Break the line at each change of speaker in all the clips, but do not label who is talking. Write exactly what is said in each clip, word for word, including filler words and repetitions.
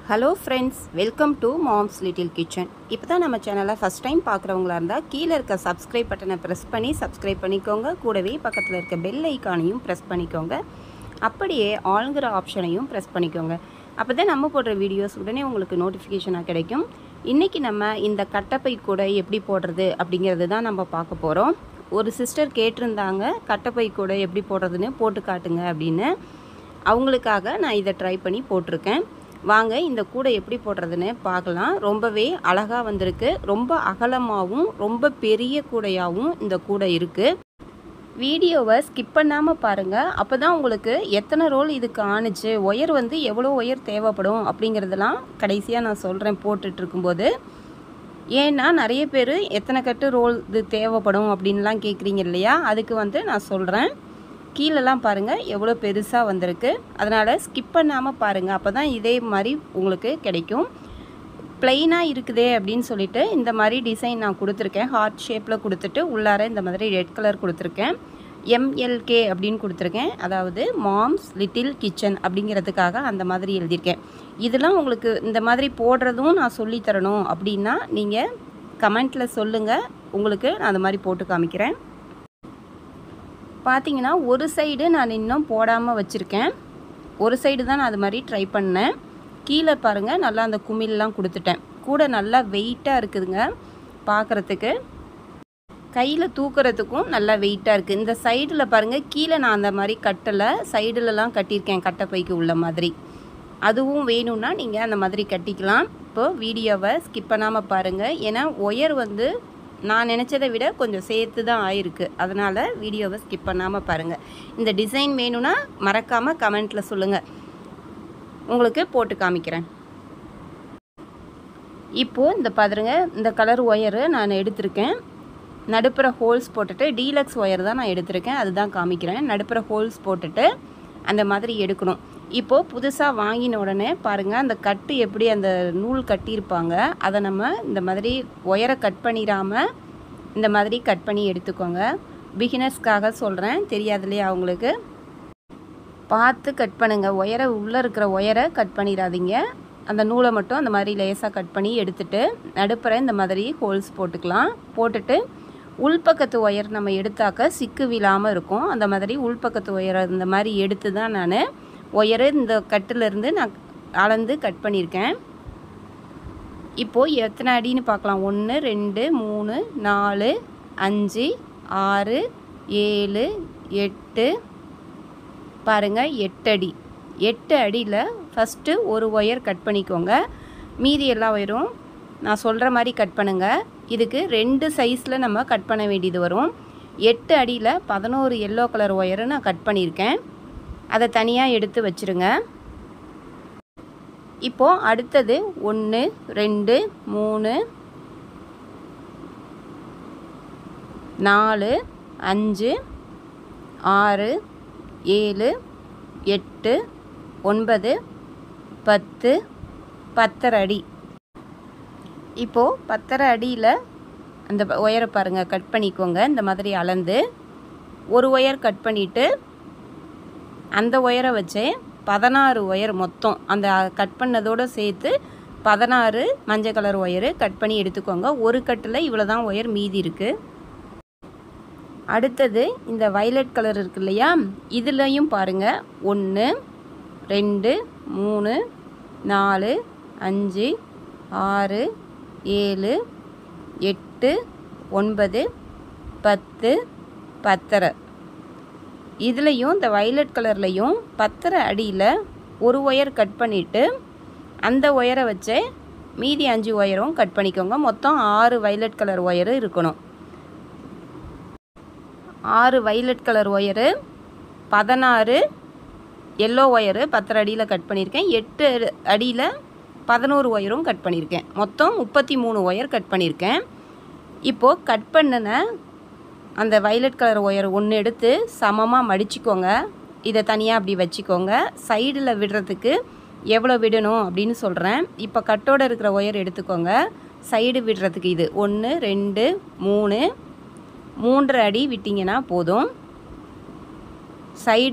Hello friends, welcome to mom's little kitchen. இப்போ தான் நம்ம சேனலை ஃபஸ்ட் டைம் பார்க்குறவங்களா இருந்தால் கீழே இருக்க சப்ஸ்கிரைப் பட்டனை ப்ரெஸ் பண்ணி சப்ஸ்கிரைப் பண்ணிக்கோங்க. கூடவே பக்கத்தில் இருக்க பெல் ஐக்கானையும் ப்ரெஸ் பண்ணிக்கோங்க. அப்படியே ஆளுங்கிற ஆப்ஷனையும் ப்ரெஸ் பண்ணிக்கோங்க. அப்போ தான் நம்ம போடுற வீடியோஸ் உடனே உங்களுக்கு நோட்டிஃபிகேஷனாக கிடைக்கும். இன்றைக்கி நம்ம இந்த கட்டப்பை கூடை எப்படி போடுறது அப்படிங்கிறது தான் நம்ம பார்க்க போகிறோம். ஒரு சிஸ்டர் கேட்டிருந்தாங்க, கட்டப்பை கூடை எப்படி போடுறதுன்னு போட்டு காட்டுங்க அப்படின்னு. அவங்களுக்காக நான் இதை ட்ரை பண்ணி போட்டிருக்கேன். வாங்க இந்த கூடை எப்படி போடுறதுன்னு பார்க்கலாம். ரொம்பவே அழகாக வந்திருக்கு. ரொம்ப அகலமாகவும் ரொம்ப பெரிய கூடையாகவும் இந்த கூடை இருக்குது. வீடியோவை ஸ்கிப் பண்ணாமல் பாருங்கள். அப்போ தான் உங்களுக்கு எத்தனை ரோல் இதுக்கு ஆணுச்சு, ஒயர் வந்து எவ்வளோ ஒயர் தேவைப்படும் அப்படிங்கிறதெல்லாம் கடைசியாக நான் சொல்கிறேன் போட்டுட்டு இருக்கும்போது. ஏன்னா நிறைய பேர் எத்தனை கட்டு ரோல் இது தேவைப்படும் அப்படின்லாம் கேட்குறீங்க இல்லையா, அதுக்கு வந்து நான் சொல்கிறேன். கீழெல்லாம் பாருங்கள் எவ்வளோ பெருசாக வந்திருக்கு. அதனால் ஸ்கிப் பண்ணாமல் பாருங்கள். அப்போ தான் இதே மாதிரி உங்களுக்கு கிடைக்கும். ப்ளைனாக இருக்குதே அப்படின்னு சொல்லிட்டு இந்த மாதிரி டிசைன் நான் கொடுத்துருக்கேன். ஹார்ட் ஷேப்பில் கொடுத்துட்டு உள்ளார இந்த மாதிரி ரெட் கலர் கொடுத்துருக்கேன். எம்எல்கே அப்படின்னு கொடுத்துருக்கேன். அதாவது மாம்ஸ் லிட்டில் கிச்சன் அப்படிங்கிறதுக்காக அந்த மாதிரி எழுதியிருக்கேன். இதெல்லாம் உங்களுக்கு இந்த மாதிரி போடுறதும் நான் சொல்லித்தரணும் அப்படின்னா நீங்கள் கமெண்ட்டில் சொல்லுங்கள். உங்களுக்கு நான் அந்த மாதிரி போட்டு காமிக்கிறேன். பார்த்தீங்கன்னா ஒரு சைடு நான் இன்னும் போடாமல் வச்சுருக்கேன். ஒரு சைடு தான் நான் அது மாதிரி ட்ரை பண்ணேன். கீழே பாருங்கள் நல்லா அந்த குமிழ்லாம் கொடுத்துட்டேன். கூட நல்லா வெயிட்டாக இருக்குதுங்க பார்க்குறதுக்கு. கையில் தூக்குறதுக்கும் நல்லா வெயிட்டாக இருக்குது. இந்த சைடில் பாருங்கள், கீழே நான் அந்த மாதிரி கட்டலை, சைடுலலாம் கட்டியிருக்கேன் கட்டைப்பைக்கு உள்ள மாதிரி. அதுவும் வேணும்னா நீங்கள் அந்த மாதிரி கட்டிக்கலாம். இப்போது வீடியோவை ஸ்கிப் பண்ணாமல் பாருங்கள். ஏன்னா ஒயர் வந்து நான் நினச்சதை விட கொஞ்சம் சேர்த்து தான் ஆயிருக்கு. அதனால் வீடியோவை ஸ்கிப் பண்ணாமல் பாருங்கள். இந்த டிசைன் வேணும்னா மறக்காமல் கமெண்ட்டில் சொல்லுங்கள், உங்களுக்கு போட்டு காமிக்கிறேன். இப்போது இந்த பாருங்க, இந்த கலர் ஒயரு நான் எடுத்திருக்கேன். நடுப்புற ஹோல்ஸ் போட்டுட்டு, டீலக்ஸ் ஒயர் தான் நான் எடுத்திருக்கேன், அதுதான் காமிக்கிறேன். நடுப்புற ஹோல்ஸ் போட்டுட்டு அந்த மாதிரி எடுக்கணும். இப்போது புதுசாக வாங்கின உடனே பாருங்கள், அந்த கட்டு எப்படி அந்த நூல் கட்டியிருப்பாங்க, அதை நம்ம இந்த மாதிரி ஒயரை கட் பண்ணிடாமல் இந்த மாதிரி கட் பண்ணி எடுத்துக்கோங்க. பிகினர்ஸ்க்காக சொல்கிறேன், தெரியாது இல்லையா அவங்களுக்கு. பார்த்து கட் பண்ணுங்கள். ஒயரை உள்ளே இருக்கிற ஒயரை கட் பண்ணிடாதீங்க. அந்த நூலை மட்டும் அந்த மாதிரி லேசாக கட் பண்ணி எடுத்துட்டு நடுப்புற இந்த மாதிரி ஹோல்ஸ் போட்டுக்கலாம். போட்டுட்டு உள்பக்கத்து ஒயர் நம்ம எடுத்தாக்க சிக்கு விழாமல் இருக்கும். அந்த மாதிரி உள்பக்கத்து ஒயரை இந்த மாதிரி எடுத்து தான் நான் ஒயரு இந்த கட்டிலேருந்து நான் அளந்து கட் பண்ணியிருக்கேன். இப்போது எத்தனை அடின்னு பார்க்கலாம். ஒன்று, ரெண்டு, மூணு, நாலு, அஞ்சு, ஆறு, ஏழு, எட்டு, பாருங்கள் எட்டு அடி. எட்டு அடியில் ஃபஸ்ட்டு ஒரு ஒயர் கட் பண்ணிக்கோங்க. மீதி எல்லா ஒயரும் நான் சொல்கிற மாதிரி கட் பண்ணுங்கள். இதுக்கு ரெண்டு சைஸில் நம்ம கட் பண்ண வேண்டியது வரும். எட்டு அடியில் பதினோரு எல்லோ கலர் ஒயரு நான் கட் பண்ணியிருக்கேன். அதை தனியாக எடுத்து வச்சுருங்க. இப்போது அடுத்தது ஒன்று, ரெண்டு, மூணு, நாலு, அஞ்சு, ஆறு, ஏழு, எட்டு, ஒன்பது, பத்து, பத்தரை அடி. இப்போது பத்தரை அடியில் அந்த ஒயரை பாருங்கள் கட் பண்ணிக்கோங்க. இந்த மாதிரி அளந்து ஒரு ஒயர் கட் பண்ணிவிட்டு அந்த ஒயரை வச்சு பதினாறு ஒயர் மொத்தம் அந்த கட் பண்ணதோடு சேர்த்து பதினாறு மஞ்சள் கலர் ஒயரு கட் பண்ணி எடுத்துக்கோங்க. ஒரு கட்டில் இவ்வளோ தான் ஒயர் மீதி இருக்குது. அடுத்தது இந்த வயலட் கலர் இருக்கு இல்லையா, இதுலேயும் பாருங்கள் ஒன்று, ரெண்டு, மூணு, நாலு, அஞ்சு, ஆறு, ஏழு, எட்டு, ஒன்பது, பத்து, பத்தரை. இதுலேயும் இந்த வயலட் கலர்லேயும் பத்தரை அடியில் ஒரு ஒயர் கட் பண்ணிவிட்டு அந்த ஒயரை வச்சு மீதி அஞ்சு ஒயரும் கட் பண்ணிக்கோங்க. மொத்தம் ஆறு வயலட் கலர் ஒயரு இருக்கணும். ஆறு வயலட் கலர் ஒயரு, பதினாறு எல்லோ ஒயரு பத்தரை அடியில் கட் பண்ணியிருக்கேன். எட்டு அடியில் பதினோரு ஒயரும் கட் பண்ணியிருக்கேன். மொத்தம் முப்பத்தி மூணு ஒயர் கட் பண்ணியிருக்கேன். இப்போது கட் பண்ணின அந்த வயலட் கலர் ஒயர் ஒன்று எடுத்து சமமாக மடிச்சுக்கோங்க. இதை தனியாக அப்படி வச்சுக்கோங்க. சைடில் விடுறதுக்கு எவ்வளோ விடணும் அப்படின்னு சொல்கிறேன். இப்போ கட்டோடு இருக்கிற ஒயர் எடுத்துக்கோங்க. சைடு விடுறதுக்கு இது ஒன்று, ரெண்டு, மூணு, மூன்றரை அடி விட்டிங்கன்னா போதும். சைடில்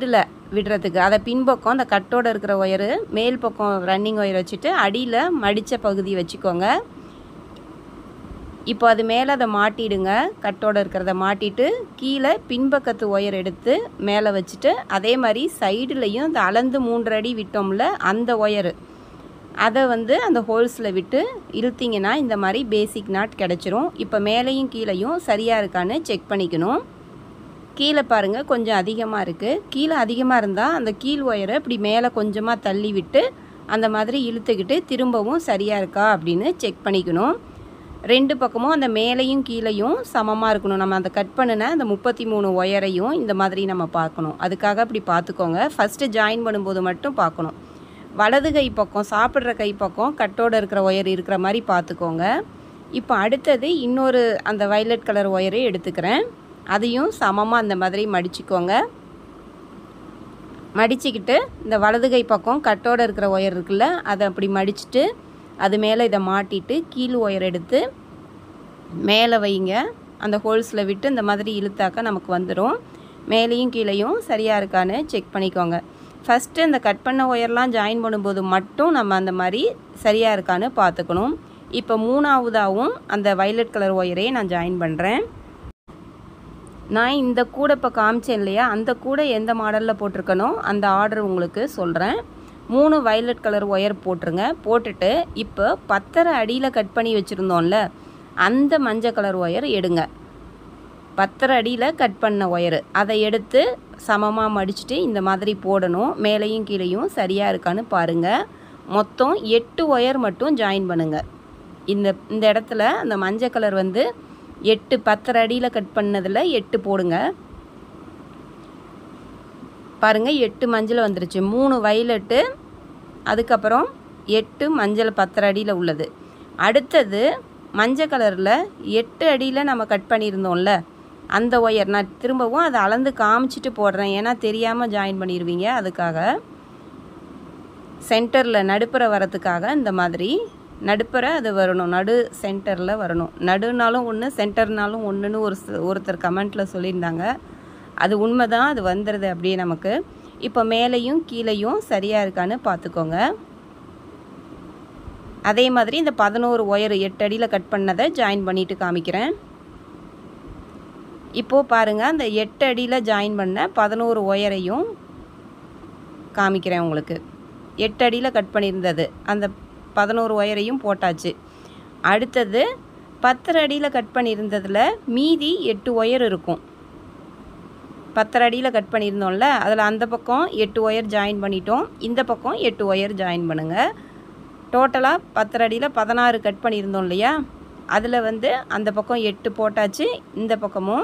விடுறதுக்கு. அதை பின்பக்கம் அந்த கட்டோடு இருக்கிற ஒயரு மேல் பக்கம் ரன்னிங் ஒயர் வச்சுட்டு அடியில் மடித்த பகுதி வச்சுக்கோங்க. இப்போ அது மேலே அதை மாட்டிடுங்க. கட்டோடு இருக்கிறத மாட்டிட்டு கீழே பின்பக்கத்து ஒயர் எடுத்து மேலே வச்சுட்டு அதே மாதிரி சைடுலையும் இந்த அளந்து மூன்று அடி விட்டோம்ல அந்த ஒயரு அதை வந்து அந்த ஹோல்ஸில் விட்டு இழுத்திங்கன்னா இந்த மாதிரி பேசிக் நாட் கிடச்சிரும். இப்போ மேலேயும் கீழேயும் சரியாக இருக்கான்னு செக் பண்ணிக்கணும். கீழே பாருங்கள் கொஞ்சம் அதிகமாக இருக்குது. கீழே அதிகமாக இருந்தால் அந்த கீழ் ஒயரை இப்படி மேலே கொஞ்சமாக தள்ளி விட்டு அந்த மாதிரி இழுத்துக்கிட்டு திரும்பவும் சரியாக இருக்கா அப்படின்னு செக் பண்ணிக்கணும். ரெண்டு பக்கமும் அந்த மேலேயும் கீழேயும் சமமாக இருக்கணும். நம்ம அந்த கட் பண்ணின அந்த முப்பத்தி மூணு ஒயரையும் இந்த மாதிரி நம்ம பார்க்கணும். அதுக்காக அப்படி பார்த்துக்கோங்க. ஃபஸ்ட்டு ஜாயின் பண்ணும்போது மட்டும் பார்க்கணும். வலது கை பக்கம் சாப்பிட்ற கை பக்கம் கட்டோடு இருக்கிற ஒயர் இருக்கிற மாதிரி பார்த்துக்கோங்க. இப்போ அடுத்தது இன்னொரு அந்த வயலட் கலர் ஒயரை எடுத்துக்கிறேன். அதையும் சமமாக அந்த மாதிரி மடிச்சுக்கோங்க. மடிச்சுக்கிட்டு இந்த வலது கை பக்கம் கட்டோடு இருக்கிற ஒயர் இருக்குல்ல அதை அப்படி மடிச்சுட்டு அது மேலே இதை மாட்டிட்டு கீழ் ஒயர் எடுத்து மேலே வைங்க. அந்த ஹோல்ஸில் விட்டு இந்த மாதிரி இழுத்தாக்க நமக்கு வந்துடும். மேலேயும் கீழேயும் சரியாக இருக்கான்னு செக் பண்ணிக்கோங்க. ஃபஸ்ட்டு இந்த கட் பண்ண ஒயர்லாம் ஜாயின் பண்ணும்போது மட்டும் நம்ம அந்த மாதிரி சரியாக இருக்கான்னு பார்த்துக்கணும். இப்போ மூணாவதாகவும் அந்த வயலட் கலர் ஒயரையே நான் ஜாயின் பண்ணுறேன். நான் இந்த கூடை இப்போ காமிச்சேன் இல்லையா, அந்த கூடை எந்த மாடலில் போட்டிருக்கனோ அந்த ஆர்டர் உங்களுக்கு சொல்கிறேன். மூணு வயலட் கலர் ஒயர் போட்டுருங்க. போட்டுட்டு இப்போ பத்தரை அடியில் கட் பண்ணி வச்சுருந்தோம்ல அந்த மஞ்சள் கலர் ஒயர் எடுங்க. பத்தரை அடியில் கட் பண்ண ஒயரு அதை எடுத்து சமமாக மடிச்சுட்டு இந்த மாதிரி போடணும். மேலேயும் கீழேயும் சரியாக இருக்கான்னு பாருங்கள். மொத்தம் எட்டு ஒயர் மட்டும் ஜாயின் பண்ணுங்கள். இந்த இந்த இடத்துல அந்த மஞ்சள் கலர் வந்து எட்டு பத்தரை அடியில் கட் பண்ணதில் எட்டு போடுங்க. பாருங்கள் எட்டு மஞ்சள் வந்துருச்சு. மூணு வயலட்டு அதுக்கப்புறம் எட்டு மஞ்சள் பத்தரை அடியில் உள்ளது. அடுத்தது மஞ்சள் கலரில் எட்டு அடியில் நம்ம கட் பண்ணியிருந்தோம்ல அந்த ஒயர் நான் திரும்பவும் அதை அளந்து காமிச்சிட்டு போடுறேன். ஏன்னா தெரியாமல் ஜாயின் பண்ணிடுவீங்க. அதுக்காக சென்டரில் நடுப்புற வரத்துக்காக இந்த மாதிரி நடுப்புற அது வரணும். நடு சென்டரில் வரணும். நடுனாலும் ஒன்று சென்டர்னாலும் ஒன்றுன்னு ஒரு ஒருத்தர் கமெண்ட்டில் சொல்லியிருந்தாங்க. அது உண்மை தான். அது வந்துடுது அப்படியே நமக்கு. இப்போ மேலேயும் கீழேயும் சரியாக இருக்கான்னு பார்த்துக்கோங்க. அதே மாதிரி இந்த பதினோரு ஒயர் எட்டு அடியில் கட் பண்ணதை ஜாயின் பண்ணிவிட்டு காமிக்கிறேன். இப்போது பாருங்கள் அந்த எட்டு அடியில் ஜாயின் பண்ண பதினோரு ஒயரையும் காமிக்கிறேன் உங்களுக்கு. எட்டு அடியில் கட் பண்ணியிருந்தது அந்த பதினோரு ஒயரையும் போட்டாச்சு. அடுத்தது பத்தரை அடியில் கட் பண்ணியிருந்ததில் மீதி எட்டு ஒயர் இருக்கும். பத்தரை அடியில் கட் பண்ணியிருந்தோம்ல அதில் அந்த பக்கம் எட்டு ஒயர் ஜாயின் பண்ணிட்டோம். இந்த பக்கம் எட்டு ஒயர் ஜாயின் பண்ணுங்கள். டோட்டலாக பத்தரை அடியில் பதினாறு கட் பண்ணியிருந்தோம் இல்லையா, அதில் வந்து அந்த பக்கம் எட்டு போட்டாச்சு. இந்த பக்கமும்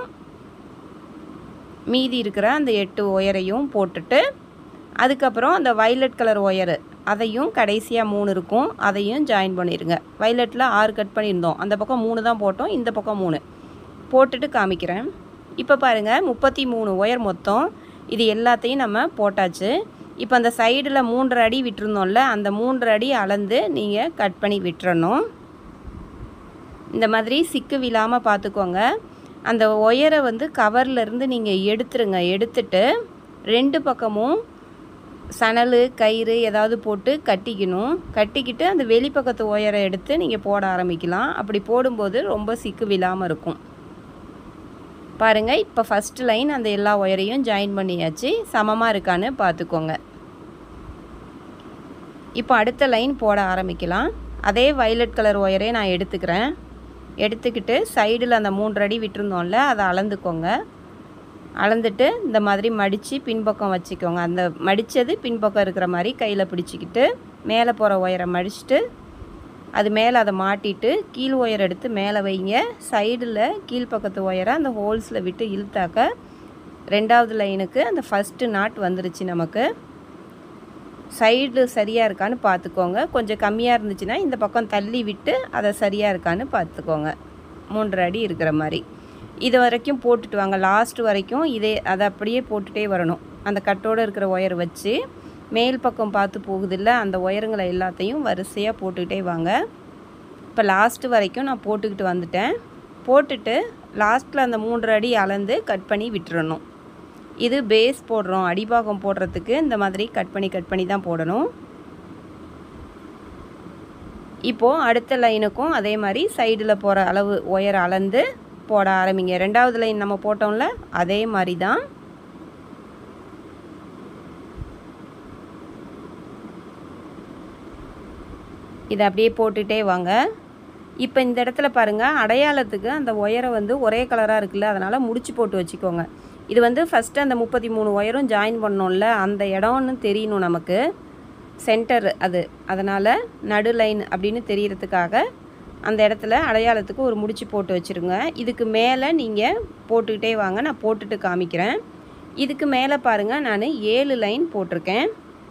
மீதி இருக்கிற அந்த எட்டு ஒயரையும் போட்டுட்டு அதுக்கப்புறம் அந்த வயலட் கலர் ஒயரு அதையும் கடைசியாக மூணு இருக்கும் அதையும் ஜாயின் பண்ணிடுங்க. வயலட்டில் ஆறு கட் பண்ணியிருந்தோம். அந்த பக்கம் மூணு தான் போட்டோம். இந்த பக்கம் மூணு போட்டுட்டு காமிக்கிறேன். இப்போ பாருங்கள் முப்பத்தி மூணு ஒயர் மொத்தம். இது எல்லாத்தையும் நம்ம போட்டாச்சு. இப்போ அந்த சைடில் மூன்று அடி விட்டுருந்தோம்ல அந்த மூன்று அடி அளந்து நீங்கள் கட் பண்ணி விட்டுறணும். இந்த மாதிரி சிக்கு விழாமல் பார்த்துக்கோங்க. அந்த ஒயரை வந்து கவர்லேருந்து நீங்கள் எடுத்துருங்க. எடுத்துட்டு ரெண்டு பக்கமும் சணல் கயிறு ஏதாவது போட்டு கட்டிக்கணும். கட்டிக்கிட்டு அந்த வெளிப்பக்கத்து ஒயரை எடுத்து நீங்கள் போட ஆரம்பிக்கலாம். அப்படி போடும்போது ரொம்ப சிக்கு விழாமல் இருக்கும். பாருங்கள் இப்போ ஃபஸ்ட்டு லைன் அந்த எல்லா ஒயரையும் ஜாயின் பண்ணியாச்சு. சமமாக இருக்கான்னு பார்த்துக்கோங்க. இப்போ அடுத்த லைன் போட ஆரம்பிக்கலாம். அதே வயலட் கலர் ஒயரே நான் எடுத்துக்கிறேன். எடுத்துக்கிட்டு சைடில் அந்த மூன்று அடி விட்டுருந்தோம்ல அதை அளந்துக்கோங்க. அளந்துட்டு இந்த மாதிரி மடித்து பின்பக்கம் வச்சுக்கோங்க. அந்த மடித்தது பின்பக்கம் இருக்கிற மாதிரி கையில் பிடிச்சிக்கிட்டு மேலே போகிற ஒயரை மடிச்சுட்டு அது மேலே அதை மாட்டிட்டு கீழ் ஒயர் எடுத்து மேலே வைங்க. சைடில் கீழ்ப்பக்கத்து ஒயரை அந்த ஹோல்ஸில் விட்டு இழுத்தாக்க ரெண்டாவது லைனுக்கு அந்த ஃபஸ்ட்டு நாட் வந்துருச்சு நமக்கு. சைடு சரியாக இருக்கான்னு பார்த்துக்கோங்க. கொஞ்சம் கம்மியாக இருந்துச்சுன்னா இந்த பக்கம் தள்ளி விட்டு அதை சரியாக இருக்கான்னு பார்த்துக்கோங்க. மூன்று அடி இருக்கிற மாதிரி இது வரைக்கும் போட்டுட்டு வாங்க. லாஸ்ட் வரைக்கும் இதே அதை அப்படியே போட்டுகிட்டே வரணும். அந்த கட்டோடு இருக்கிற ஒயர் வச்சு மேல் பக்கம் பார்த்து போகுதில்ல அந்த ஒயருங்களை எல்லாத்தையும் வரிசையாக போட்டுக்கிட்டே வாங்க. இப்போ லாஸ்ட்டு வரைக்கும் நான் போட்டுக்கிட்டு வந்துட்டேன். போட்டுட்டு லாஸ்ட்டில் அந்த மூன்று அடி அளந்து கட் பண்ணி விட்டுறணும். இது பேஸ் போடுறோம், அடிபாகம் போடுறதுக்கு இந்த மாதிரி கட் பண்ணி கட் பண்ணி தான் போடணும். இப்போது அடுத்த லைனுக்கும் அதே மாதிரி சைடில் போகிற அளவு ஒயர் அளந்து போட ஆரம்பிங்க. ரெண்டாவது லைன் நம்ம போட்டோம்ல அதே மாதிரி தான். இதை அப்படியே போட்டுகிட்டே வாங்க. இப்போ இந்த இடத்துல பாருங்கள், அடையாளத்துக்கு அந்த ஒயரை வந்து ஒரே கலராக இருக்குல்ல, அதனால் முடிச்சு போட்டு வச்சுக்கோங்க. இது வந்து ஃபஸ்ட்டு அந்த முப்பத்தி மூணு ஒயரும் ஜாயின் பண்ணோம்ல, அந்த இடம்னு தெரியணும் நமக்கு, சென்டர் அது. அதனால் நடு லைன் அப்படின்னு தெரியறதுக்காக அந்த இடத்துல அடையாளத்துக்கு ஒரு முடிச்சு போட்டு வச்சுருங்க. இதுக்கு மேலே நீங்கள் போட்டுக்கிட்டே வாங்க, நான் போட்டுட்டு காமிக்கிறேன். இதுக்கு மேலே பாருங்கள், நான் ஏழு லைன் போட்டிருக்கேன்.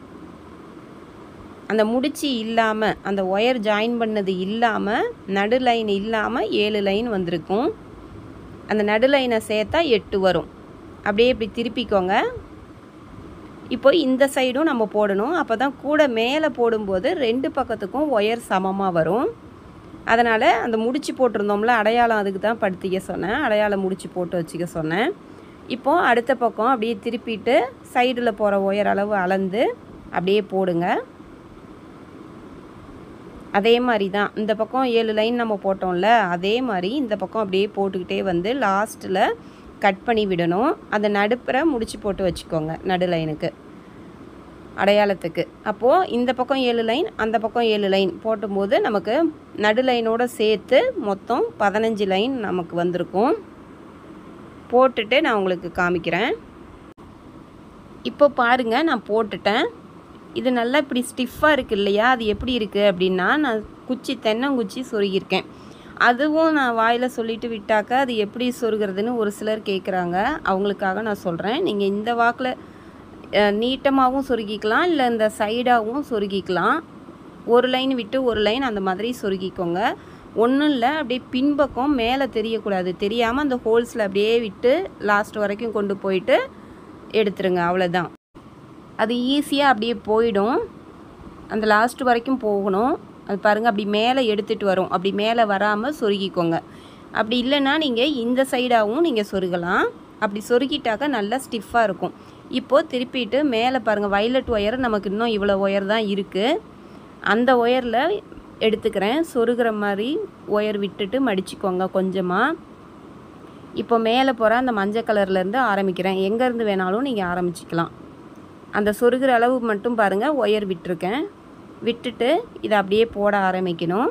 அந்த முடிச்சு இல்லாமல், அந்த ஒயர் ஜாயின் பண்ணது இல்லாமல், நடு லைன் இல்லாமல் ஏழு லைன் வந்திருக்கும். அந்த நடு லைனை சேர்த்தா எட்டு வரும். அப்படியே இப்படி திருப்பிக்கோங்க. இப்போ இந்த சைடும் நம்ம போடணும். அப்போ தான் கூட மேலே போடும்போது ரெண்டு பக்கத்துக்கும் ஒயர் சமமாக வரும். அதனால் அந்த முடிச்சு போட்டிருந்தோம்ல, அடையாளம் அதுக்கு தான் படுத்திக்க சொன்னேன், அடையாளம் முடிச்சு போட்டு வச்சுக்க சொன்னேன். இப்போது அடுத்த பக்கம் அப்படியே திருப்பிட்டு சைடில் போகிற ஒயர் அளவு அளந்து அப்படியே போடுங்க. அதே மாதிரி தான் இந்த பக்கம் ஏழு லைன் நம்ம போட்டோம்ல, அதே மாதிரி இந்த பக்கம் அப்படியே போட்டுக்கிட்டே வந்து லாஸ்ட்டில் கட் பண்ணி விடணும். அந்த நடுப்புற முடிச்சு போட்டு வச்சுக்கோங்க நடு லைனுக்கு, அடையாளத்துக்கு. அப்போது இந்த பக்கம் ஏழு லைன், அந்த பக்கம் ஏழு லைன் போட்டும்போது நமக்கு நடு லைனோடு சேர்த்து மொத்தம் பதினஞ்சு லைன் நமக்கு வந்திருக்கும். போட்டுட்டு நான் உங்களுக்கு காமிக்கிறேன். இப்போ பாருங்கள், நான் போட்டுட்டேன். இது நல்லா இப்படி ஸ்டிஃபாக இருக்குது இல்லையா, அது எப்படி இருக்குது அப்படின்னா, நான் குச்சி தென்னங்குச்சி சொருகியிருக்கேன். அதுவும் நான் வாயில் சொல்லிட்டு விட்டாக்க அது எப்படி சொருகிறதுன்னு ஒரு சிலர் கேட்குறாங்க. அவங்களுக்காக நான் சொல்கிறேன். நீங்கள் இந்த வாக்கில் நீட்டமாகவும் சொருகிக்கலாம், இல்லை இந்த சைடாகவும் சொருகிக்கலாம். ஒரு லைன் விட்டு ஒரு லைன் அந்த மாதிரி சொருகிக்கோங்க. ஒன்றும் இல்லை, அப்படியே பின்பக்கம் மேலே தெரியக்கூடாது, தெரியாமல் அந்த ஹோல்ஸில் அப்படியே விட்டு லாஸ்ட் வரைக்கும் கொண்டு போயிட்டு எடுத்துருங்க, அவ்வளோதான். அது ஈஸியாக அப்படியே போயிடும். அந்த லாஸ்ட் வரைக்கும் போகணும். அது பாருங்கள், அப்படி மேலே எடுத்துகிட்டு வரும். அப்படி மேலே வராமல் சொருகிக்கோங்க. அப்படி இல்லைன்னா நீங்கள் இந்த சைடாகவும் நீங்கள் சொருகலாம். அப்படி சொருகிட்டாக்க நல்லா ஸ்டிஃபாக இருக்கும். இப்போது திருப்பிட்டு மேலே பாருங்கள், வயலட் ஒயர் நமக்கு இன்னும் இவ்வளோ ஒயர் தான் இருக்குது. அந்த ஒயரில் எடுத்துக்கிறேன். சொருகிற மாதிரி ஒயர் விட்டுட்டு மடிச்சுக்கோங்க கொஞ்சமாக. இப்போ மேலே போகிற அந்த மஞ்சள் கலர்லேருந்து ஆரம்பிக்கிறேன். எங்கேருந்து வேணாலும் நீங்கள் ஆரம்பிச்சிக்கலாம். அந்த சொருகிற அளவு மட்டும் பாருங்கள் ஒயர் விட்டுருக்கேன். விட்டுட்டு இதை அப்படியே போட ஆரம்பிக்கணும்.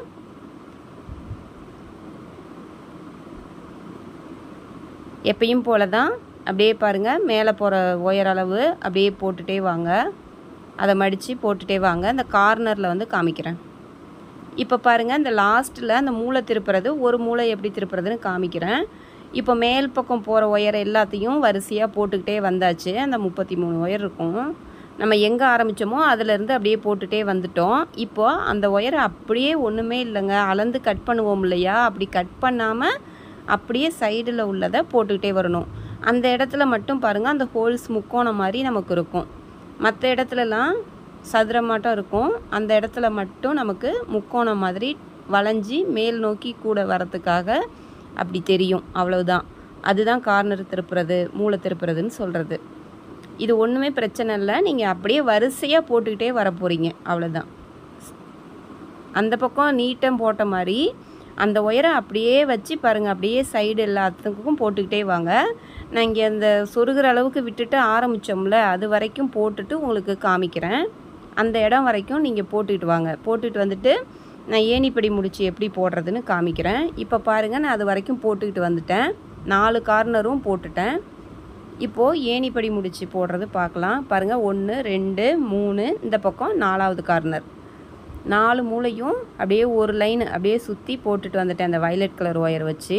எப்பயும் போல தான் அப்படியே பாருங்கள், மேலே போகிற ஒயர் அளவு அப்படியே போட்டுகிட்டே வாங்க. அதை மடித்து போட்டுகிட்டே வாங்க. இந்த கார்னரில் வந்து காமிக்கிறேன். இப்போ பாருங்கள், இந்த லாஸ்ட்டில் அந்த மூளை திருப்புறது, ஒரு மூளை எப்படி திருப்புறதுன்னு காமிக்கிறேன். இப்போ மேல் பக்கம் போகிற ஒயர் எல்லாத்தையும் வரிசையாக போட்டுக்கிட்டே வந்தாச்சு. அந்த முப்பத்தி மூணு ஒயர் இருக்கும். நம்ம எங்கே ஆரம்பித்தோமோ அதிலேருந்து அப்படியே போட்டுகிட்டே வந்துட்டோம். இப்போது அந்த ஒயரை அப்படியே ஒன்றுமே இல்லைங்க, அளந்து கட் பண்ணுவோம் இல்லையா, அப்படி கட் பண்ணாமல் அப்படியே சைடில் உள்ளதை போட்டுக்கிட்டே வரணும். அந்த இடத்துல மட்டும் பாருங்கள், அந்த ஹோல்ஸ் முக்கோணம் மாதிரி நமக்கு இருக்கும். மற்ற இடத்துலலாம் சதுரமாட்டம் இருக்கும். அந்த இடத்துல மட்டும் நமக்கு முக்கோணம் மாதிரி வளைஞ்சி மேல் நோக்கி கூட வரத்துக்காக அப்படி தெரியும், அவ்வளவுதான். அதுதான் கார்னர் திருப்புறது, மூளை திருப்புறதுன்னு சொல்கிறது. இது ஒன்றுமே பிரச்சனை இல்லை. நீங்கள் அப்படியே வரிசையாக போட்டுக்கிட்டே வர போகிறீங்க, அவ்வளோதான். அந்த பக்கம் நீட்டம் போட்ட மாதிரி அந்த ஒயரை அப்படியே வச்சு பாருங்கள், அப்படியே சைடு எல்லாத்துக்கும் போட்டுக்கிட்டே வாங்க. நான் இங்கே அந்த சொருகிற அளவுக்கு விட்டுட்டு ஆரம்பித்தோம்ல, அது வரைக்கும் போட்டுட்டு உங்களுக்கு காமிக்கிறேன். அந்த இடம் வரைக்கும் நீங்கள் போட்டுக்கிட்டு வாங்க. போட்டுட்டு வந்துட்டு நான் ஏணிப்படி முடிச்சு எப்படி போடுறதுன்னு காமிக்கிறேன். இப்போ பாருங்கள், நான் அது வரைக்கும் போட்டுக்கிட்டு வந்துட்டேன். நாலு கார்னரும் போட்டுட்டேன். இப்போது ஏணிப்படி முடிச்சு போடுறது பார்க்கலாம். பாருங்கள், ஒன்று ரெண்டு மூணு, இந்த பக்கம் நாலாவது கார்னர். நாலு மூளையும் அப்படியே ஒரு லைன் அப்படியே சுற்றி போட்டுட்டு வந்துட்டேன் அந்த வயலட் கலர் ஒயர் வச்சு.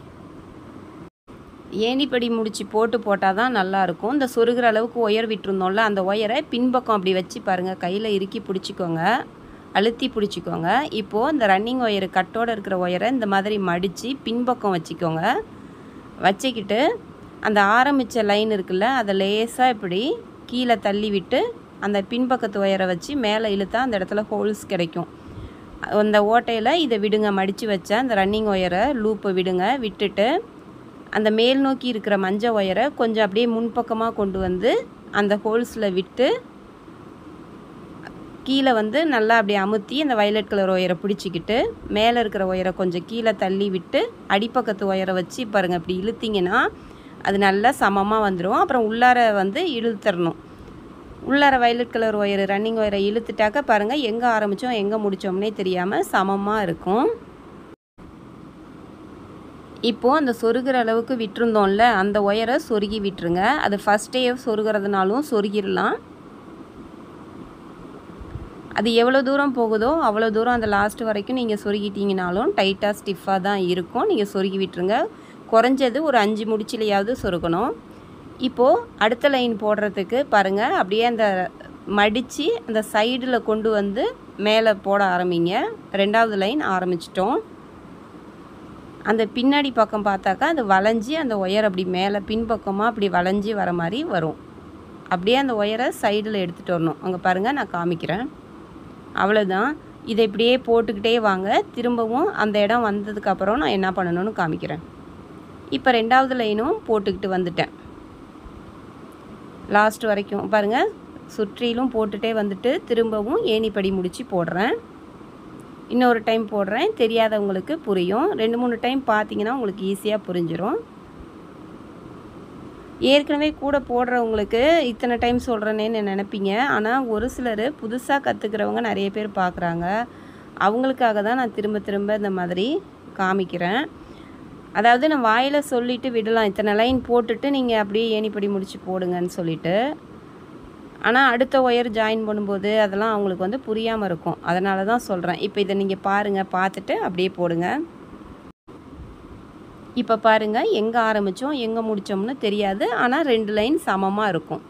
ஏணிப்படி முடிச்சு போட்டு போட்டால் தான் நல்லாயிருக்கும். இந்த சொருகிற அளவுக்கு ஒயர் விட்டுருந்தோம்ல, அந்த ஒயரை பின்பக்கம் அப்படி வச்சு பாருங்கள், கையில் இறுக்கி பிடிச்சிக்கோங்க, அழுத்தி பிடிச்சிக்கோங்க. இப்போது இந்த ரன்னிங் ஒயரு கட்டோடு இருக்கிற ஒயரை இந்த மாதிரி மடித்து பின்பக்கம் வச்சுக்கோங்க. வச்சுக்கிட்டு அந்த ஆரம்பித்த லைன் இருக்குல்ல, அதை லேசாக இப்படி கீழே தள்ளி விட்டு அந்த பின்பக்கத்து ஒயரை வச்சு மேலே இழுத்தா அந்த இடத்துல ஹோல்ஸ் கிடைக்கும். அந்த ஓட்டையில் இதை விடுங்க, மடித்து வச்ச அந்த ரன்னிங் ஒயரை லூப்பை விடுங்க. விட்டுட்டு அந்த மேல் நோக்கி இருக்கிற மஞ்சள் ஒயரை கொஞ்சம் அப்படியே முன்பக்கமாக கொண்டு வந்து அந்த ஹோல்ஸில் விட்டு கீழே வந்து நல்லா அப்படியே அமுத்தி அந்த வயலட் கலர் ஒயரை பிடிச்சிக்கிட்டு மேலே இருக்கிற ஒயரை கொஞ்சம் கீழே தள்ளி விட்டு அடிப்பக்கத்து ஒயரை வச்சு பாருங்கள் இப்படி இழுத்திங்கன்னா அது நல்லா சமமாக வந்துடும். அப்புறம் உள்ளார வந்து இழுத்துடணும். உள்ளார வயலட் கலர் ஒயர் ரன்னிங் ஒயரை இழுத்துட்டாக்க பாருங்கள் எங்கே ஆரம்பித்தோம் எங்கே முடித்தோம்னே தெரியாமல் சமமாக இருக்கும். இப்போது அந்த சொருகிற அளவுக்கு விட்டுருந்தோம்ல அந்த ஒயரை சொருகி விட்டுருங்க. அது ஃபஸ்ட்டே சொருகிறதுனாலும் சொருகிடலாம். அது எவ்வளோ தூரம் போகுதோ அவ்வளோ தூரம் அந்த லாஸ்ட் வரைக்கும் நீங்கள் சொருகிட்டிங்கனாலும் டைட்டாக ஸ்டிஃபாக தான் இருக்கும். நீங்கள் சொருகி விட்டுருங்க. குறைஞ்சது ஒரு அஞ்சு முடிச்சிலையாவது சொருகணும். இப்போது அடுத்த லைன் போடுறதுக்கு பாருங்கள் அப்படியே அந்த மடித்து அந்த சைடில் கொண்டு வந்து மேலே போட ஆரம்பிங்க. ரெண்டாவது லைன் ஆரம்பிச்சிட்டோம். அந்த பின்னாடி பக்கம் பார்த்தாக்கா அது வளைஞ்சி அந்த ஒயர் அப்படி மேலே பின்பக்கமாக அப்படி வளைஞ்சி வர மாதிரி வரும். அப்படியே அந்த ஒயரை சைடில் எடுத்துகிட்டு வரணும். அங்கே பாருங்கள் நான் காமிக்கிறேன். அவ்வளோதான். இதை இப்படியே போட்டுக்கிட்டே வாங்க. திரும்பவும் அந்த இடம் வந்ததுக்கப்புறம் நான் என்ன பண்ணணும்னு காமிக்கிறேன். இப்போ ரெண்டாவது லைனும் போட்டுக்கிட்டு வந்துட்டேன். லாஸ்ட் வரைக்கும் பாருங்கள் சுற்றிலும் போட்டுகிட்டே வந்துட்டு திரும்பவும் ஏணிப்படி முடித்து போடுறேன். இன்னொரு டைம் போடுறேன். தெரியாதவங்களுக்கு புரியும். ரெண்டு மூணு டைம் பார்த்தீங்கன்னா உங்களுக்கு ஈஸியாக புரிஞ்சிடும். ஏற்கனவே கூட போடுறவங்களுக்கு இத்தனை டைம் சொல்கிறேனேன்னு நினைப்பீங்க. ஆனால் ஒரு சிலர் புதுசாக கற்றுக்கிறவங்க நிறைய பேர் பார்க்குறாங்க. அவங்களுக்காக தான் நான் திரும்ப திரும்ப இந்த மாதிரி காமிக்கிறேன். அதாவது நான் வாயில் சொல்லிவிட்டு விடலாம், இத்தனை லைன் போட்டுட்டு நீங்கள் அப்படியே ஏணிப்படி முடித்து போடுங்கன்னு சொல்லிவிட்டு. ஆனால் அடுத்த ஒயர் ஜாயின் பண்ணும்போது அதெல்லாம் அவங்களுக்கு வந்து புரியாமல் இருக்கும். அதனால தான் சொல்கிறேன். இப்போ இதை நீங்கள் பாருங்கள், பார்த்துட்டு அப்படியே போடுங்க. இப்போ பாருங்கள் எங்கே ஆரம்பித்தோம் எங்கே முடித்தோம்னு தெரியாது. ஆனால் ரெண்டு லைன் சமமாக இருக்கும்.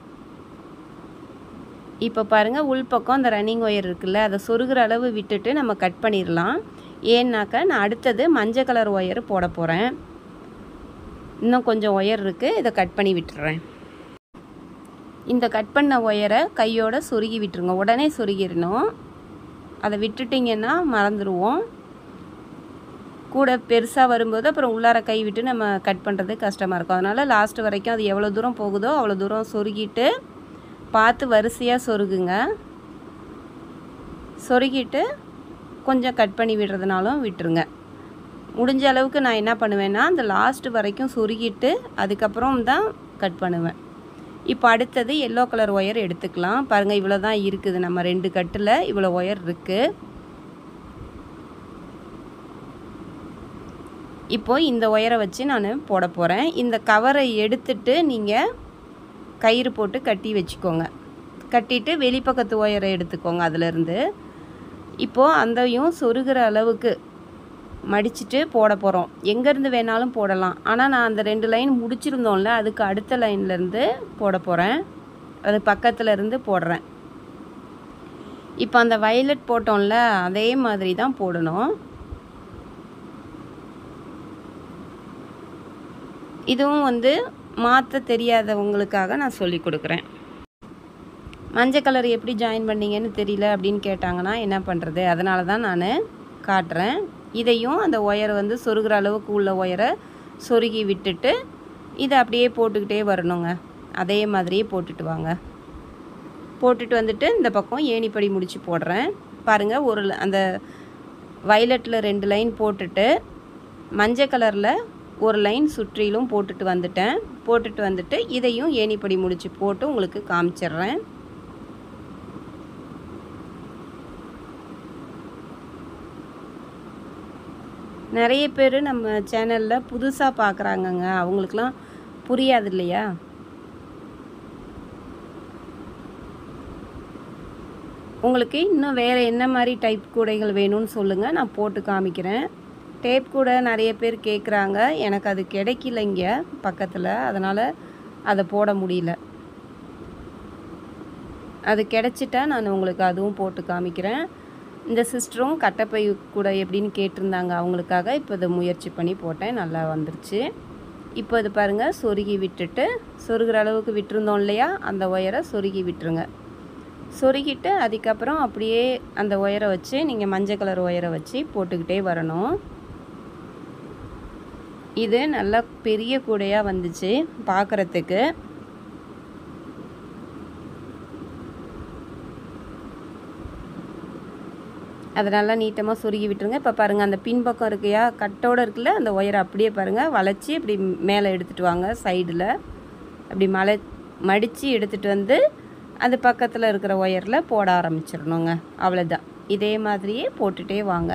இப்போ பாருங்கள் உள்பக்கம் அந்த ரன்னிங் ஒயர் இருக்குல்ல அதை சொருகிற அளவு விட்டுட்டு நம்ம கட் பண்ணிடலாம். ஏன்னாக்கா நான் அடுத்தது மஞ்சள் கலர் ஒயர் போட போகிறேன். இன்னும் கொஞ்சம் ஒயர் இருக்குது. இதை கட் பண்ணி விட்டுறேன். இந்த கட் பண்ண ஒயரை கையோட சொருகி விட்டுருங்க. உடனே சொருகிடணும். அதை விட்டுட்டிங்கன்னா மறந்துடுவோம். கூட பெருசாக வரும்போது அப்புறம் உள்ளார கை விட்டு நம்ம கட் பண்ணுறது கஷ்டமாக இருக்கும். அதனால் லாஸ்ட் வரைக்கும் அது எவ்வளோ தூரம் போகுதோ அவ்வளோ தூரம் சொருகிட்டு பார்த்து வரிசையாக சொருகுங்க. சொருகிட்டு கொஞ்சம் கட் பண்ணி விடுறதுனாலும் விட்டுருங்க. முடிஞ்ச அளவுக்கு நான் என்ன பண்ணுவேன்னா அந்த லாஸ்ட் வரைக்கும் சொருகிட்டு அதுக்கப்புறம் தான் கட் பண்ணுவேன். இப்போ அடுத்தது எல்லோ கலர் ஒயர் எடுத்துக்கலாம். பாருங்கள் இவ்வளோ தான் இருக்குது. நம்ம ரெண்டு கட்டில் இவ்வளோ ஒயர் இருக்குது. இப்போது இந்த ஒயரை வச்சு நான் போட போகிறேன். இந்த கவரை எடுத்துட்டு நீங்கள் கயிறு போட்டு கட்டி வச்சுக்கோங்க. கட்டிட்டு வெளிப்பக்கத்து ஒயரை எடுத்துக்கோங்க அதிலேருந்து. இப்போது அந்தையும் சொருகிற அளவுக்கு மடிச்சுட்டு போட போகிறோம். எங்கேருந்து வேணாலும் போடலாம். ஆனால் நான் அந்த ரெண்டு லைன் முடிச்சிருந்தோம்ல அதுக்கு அடுத்த லைன்லேருந்து போட போகிறேன். அது பக்கத்தில் இருந்து போடுறேன். இப்போ அந்த வயலட் போட்டோம்ல அதே மாதிரி தான் போடணும். இதுவும் வந்து மாற்ற தெரியாதவங்களுக்காக நான் சொல்லி கொடுக்குறேன். மஞ்சள் கலர் எப்படி ஜாயின் பண்ணிங்கன்னு தெரியல அப்படின்னு கேட்டாங்கன்னா என்ன பண்ணுறது? அதனால தான் நான் காட்டுறேன். இதையும் அந்த ஒயரை வந்து சொருகிற அளவுக்கு உள்ள ஒயரை சொருகி விட்டுட்டு இதை அப்படியே போட்டுக்கிட்டே வரணுங்க. அதே மாதிரியே போட்டுட்டு வாங்க. போட்டுட்டு வந்துட்டு இந்த பக்கம் ஏணிப்படி முடித்து போடுறேன். பாருங்கள் ஒரு அந்த வயலட்டில் ரெண்டு லைன் போட்டுட்டு மஞ்சள் கலரில் ஒரு லைன் சுற்றிலும் போட்டுட்டு வந்துட்டேன். போட்டுட்டு வந்துட்டு இதையும் ஏணிப்படி முடித்து போட்டு உங்களுக்கு காமிச்சிடுறேன். நிறைய பேர் நம்ம சேனலில் புதுசாக பார்க்குறாங்கங்க. அவங்களுக்கெலாம் புரியாது இல்லையா? உங்களுக்கு இன்னும் வேறு என்ன மாதிரி டைப் கூடைகள் வேணும்னு சொல்லுங்கள், நான் போட்டு காமிக்கிறேன். டேப் கூட நிறைய பேர் கேட்குறாங்க. எனக்கு அது கிடைக்கல இங்கே பக்கத்தில். அதனால் அதை போட முடியல. அது கிடச்சிட்டா நான் உங்களுக்கு அதுவும் போட்டு காமிக்கிறேன். இந்த சிஸ்டரும் கட்டைப்பை கூட எப்படின்னு கேட்டிருந்தாங்க. அவங்களுக்காக இப்போ இதை முயற்சி பண்ணி போட்டேன். நல்லா வந்துருச்சு. இப்போ இது பாருங்கள் சொருகி விட்டுட்டு சொருகிற அளவுக்கு விட்டுருந்தோம் இல்லையா அந்த ஒயரை சொருகி விட்டுருங்க. சொருகிட்டு அதுக்கப்புறம் அப்படியே அந்த ஒயரை வச்சு நீங்கள் மஞ்சள் கலர் ஒயரை வச்சு போட்டுக்கிட்டே வரணும். இது நல்லா பெரிய கூடையாக வந்துச்சு பார்க்குறதுக்கு. அதை நல்லா நீட்டமாக சொருகி விட்டுருங்க. இப்போ பாருங்கள், அந்த பின்பக்கம் இருக்கையா கட்டோடு இருக்குல்ல, அந்த ஒயரை அப்படியே பாருங்கள் வளைச்சி இப்படி மேலே எடுத்துகிட்டு வாங்க. சைடில் அப்படி மலை மடித்து எடுத்துகிட்டு வந்து அது பக்கத்தில் இருக்கிற ஒயரில் போட ஆரம்பிச்சிடணுங்க. அவ்வளோதான். இதே மாதிரியே போட்டுகிட்டே வாங்க.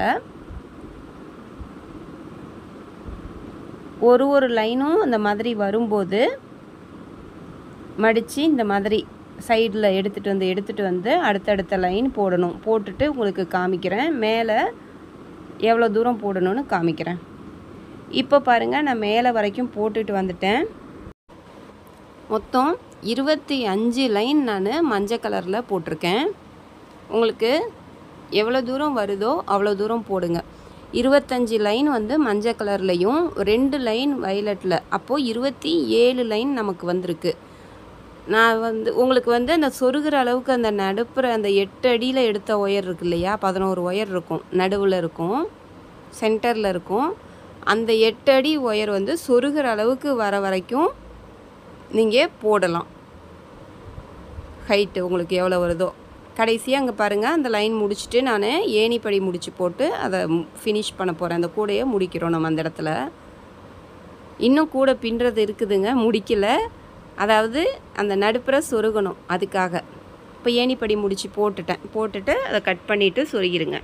ஒரு ஒரு லைனும் இந்த மாதிரி வரும்போது மடித்து இந்த மாதிரி சைடில் எடுத்துகிட்டு வந்து எடுத்துகிட்டு வந்து அடுத்தடுத்த லைன் போடணும். போட்டுட்டு உங்களுக்கு காமிக்கிறேன், மேலே எவ்வளோ தூரம் போடணும்னு காமிக்கிறேன். இப்போ பாருங்கள், நான் மேலே வரைக்கும் போட்டுட்டு வந்துட்டேன். மொத்தம் இருபத்தி அஞ்சு லைன் நான் மஞ்சள் கலரில் போட்டிருக்கேன். உங்களுக்கு எவ்வளோ தூரம் வருதோ அவ்வளோ தூரம் போடுங்க. இருபத்தஞ்சி லைன் வந்து மஞ்சள் கலர்லையும் ரெண்டு லைன் வயலட்டில், அப்போது இருபத்தி ஏழு லைன் நமக்கு வந்திருக்கு. நான் வந்து உங்களுக்கு வந்து அந்த சொருகிற அளவுக்கு அந்த நடுப்புற அந்த எட்டு அடியில் எடுத்த ஒயர் இருக்கு இல்லையா, பதினோரு ஒயர் இருக்கும், நடுவில் இருக்கும், சென்டரில் இருக்கும். அந்த எட்டு அடி ஒயர் வந்து சொருகிற அளவுக்கு வர வரைக்கும் நீங்கள் போடலாம். ஹைட்டு உங்களுக்கு எவ்வளோ வருதோ. கடைசியாக அங்கே பாருங்கள், அந்த லைன் முடிச்சுட்டு நான் ஏணிப்படி முடிச்சு போட்டு அதை ஃபினிஷ் பண்ண போகிறேன். அந்த கூடையை முடிக்கிறோம் நம்ம அந்த இடத்துல. இன்னும் கூடை பின்னுறது இருக்குதுங்க, முடிக்கலை. அதாவது அந்த நடுப்புற சொருகணும், அதுக்காக. இப்போ ஏணிப்படி முடிச்சு போட்டுட்டேன். போட்டுட்டு அதை கட் பண்ணிவிட்டு சொருகிருங்க.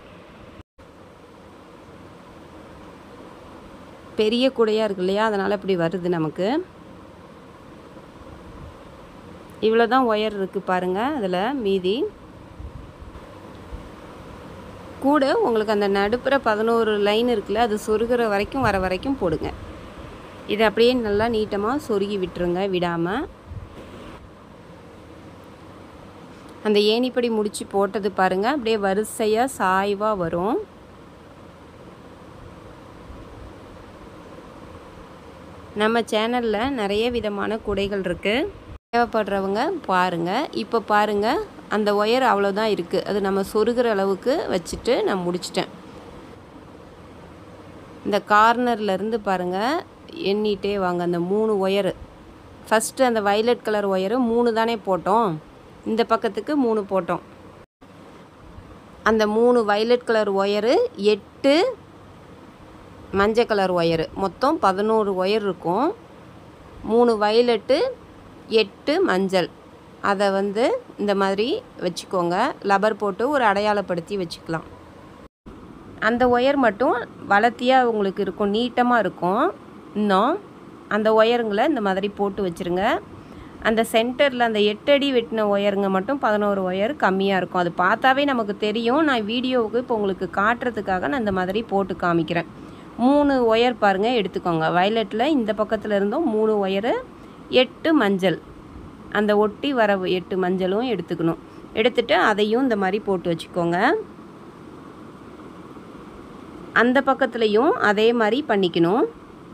பெரிய கூடையாக இருக்கு இல்லையா, அதனால் இப்படி வருது நமக்கு. இவ்வளோ தான் ஒயர் இருக்குது பாருங்கள். அதில் மீதி கூட உங்களுக்கு அந்த நடுப்புற பதினோரு லைன் இருக்குல்ல, அது சொருகிற வரைக்கும் வர வரைக்கும் போடுங்க. இதை அப்படியே நல்லா நீட்டமாக சொருகி விட்டுருங்க விடாமல். அந்த ஏணிப்படி முடிச்சு போட்டது பாருங்கள், அப்படியே வரிசையாக சாய்வாக வரும். நம்ம சேனலில் நிறைய விதமான கூடைகள் இருக்குது, தேவைப்படுறவங்க பாருங்கள். இப்போ பாருங்கள், அந்த ஒயர் அவ்வளோதான் இருக்குது. அது நம்ம சொருகிற அளவுக்கு வச்சுட்டு நான் முடிச்சிட்டேன். இந்த கார்னர்லேருந்து பாருங்கள், எண்ணிட்டே வாங்க. அந்த மூணு ஒயரு ஃபஸ்ட்டு அந்த வயலட் கலர் ஒயரு மூணு தானே போட்டோம், இந்த பக்கத்துக்கு மூணு போட்டோம். அந்த மூணு வயலட் கலர் ஒயரு, எட்டு மஞ்சள் கலர் ஒயரு, மொத்தம் பதினோரு ஒயர் இருக்கும். மூணு வயலட்டு, எட்டு மஞ்சள். அதை வந்து இந்த மாதிரி வச்சுக்கோங்க. லப்பர் போட்டு ஒரு அடையாளப்படுத்தி வச்சுக்கலாம். அந்த ஒயர் மட்டும் வளர்த்தியாக உங்களுக்கு இருக்கும், நீட்டமாக இருக்கும். இன்னும் அந்த ஒயருங்களை இந்த மாதிரி போட்டு வச்சுருங்க. அந்த சென்டரில் அந்த எட்டு அடி வெட்டின ஒயருங்க மட்டும் பதினோரு ஒயர் கம்மியாக இருக்கும். அது பார்த்தாவே நமக்கு தெரியும். நான் வீடியோவுக்கு இப்போ உங்களுக்கு காட்டுறதுக்காக நான் இந்த மாதிரி போட்டு காமிக்கிறேன். மூணு ஒயர் பாருங்கள் எடுத்துக்கோங்க. வயலட்டில் இந்த பக்கத்தில் இருந்தும் மூணு ஒயரு, எட்டு மஞ்சள், அந்த ஒட்டி வர எட்டு மஞ்சளும் எடுத்துக்கணும். எடுத்துட்டு அதையும் இந்த மாதிரி போட்டு வச்சுக்கோங்க. அந்த பக்கத்துலேயும் அதே மாதிரி பண்ணிக்கணும்.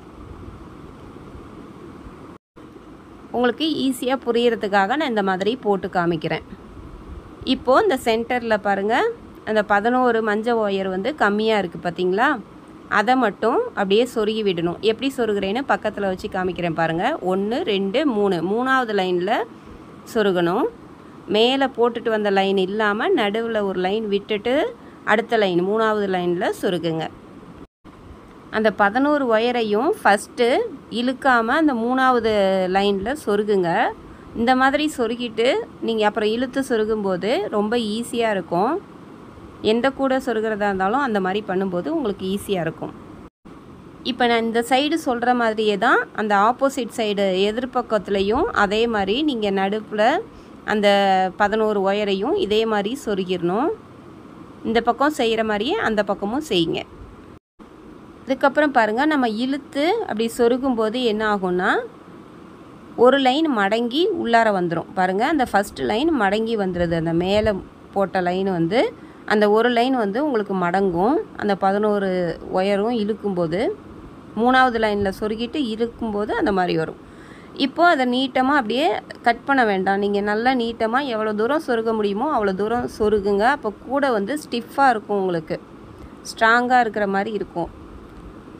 உங்களுக்கு ஈஸியாக புரியறதுக்காக நான் இந்த மாதிரி போட்டு காமிக்கிறேன். இப்போது இந்த சென்டரில் பாருங்கள், அந்த பதினோரு மஞ்சள் ஒயர் வந்து கம்மியாக இருக்குது பார்த்தீங்களா, அதை மட்டும் அப்படியே சொருகி விடணும். எப்படி சொருகிறேன்னு பக்கத்தில் வச்சு காமிக்கிறேன் பாருங்கள். ஒன்று ரெண்டு மூணு, மூணாவது லைனில் சொருகணும். மேலே போட்டுட்டு வந்த லைன் இல்லாமல் நடுவில் ஒரு லைன் விட்டுட்டு அடுத்த லைன் மூணாவது லைனில் சொருகுங்க. அந்த பதினோரு ஒயரையும் ஃபஸ்ட்டு இழுக்காமல் அந்த மூணாவது லைனில் சொருகுங்க. இந்த மாதிரி சொருகிட்டு நீங்கள் அப்புறம் இழுத்து சொருகும்போது ரொம்ப ஈஸியாக இருக்கும். எந்த கூட சொருகிறதா இருந்தாலும் அந்த மாதிரி பண்ணும்போது உங்களுக்கு ஈஸியாக இருக்கும். இப்போ நான் இந்த சைடு சொல்கிற மாதிரியே தான் அந்த ஆப்போசிட் சைடு எதிர்பக்கத்துலேயும் அதே மாதிரி நீங்கள் நடுப்பில் அந்த பதினோரு ஒயரையும் இதே மாதிரி சொருகிடணும். இந்த பக்கம் செய்கிற மாதிரியே அந்த பக்கமும் செய்யுங்க. அதுக்கப்புறம் பாருங்கள், நம்ம இழுத்து அப்படி சொருகும்போது என்ன ஆகும்னா ஒரு லைன் மடங்கி உள்ளார வந்துடும் பாருங்கள். அந்த ஃபஸ்ட்டு லைன் மடங்கி வந்துடுது. அந்த மேலே போட்ட லைன் வந்து அந்த ஒரு லைன் வந்து உங்களுக்கு மடங்கும். அந்த பதினோரு ஒயரும் இழுக்கும்போது மூணாவது லைனில் சொருகிட்டு இழுக்கும்போது அந்த மாதிரி வரும். இப்போது அதை நீட்டமாக அப்படியே கட் பண்ண வேண்டாம். நீங்கள் நல்லா நீட்டமாக எவ்வளோ தூரம் சொருக முடியுமோ அவ்வளோ தூரம் சொருகுங்க. அப்போ கூட வந்து ஸ்டிஃபாக இருக்கும், உங்களுக்கு ஸ்ட்ராங்காக இருக்கிற மாதிரி இருக்கும்.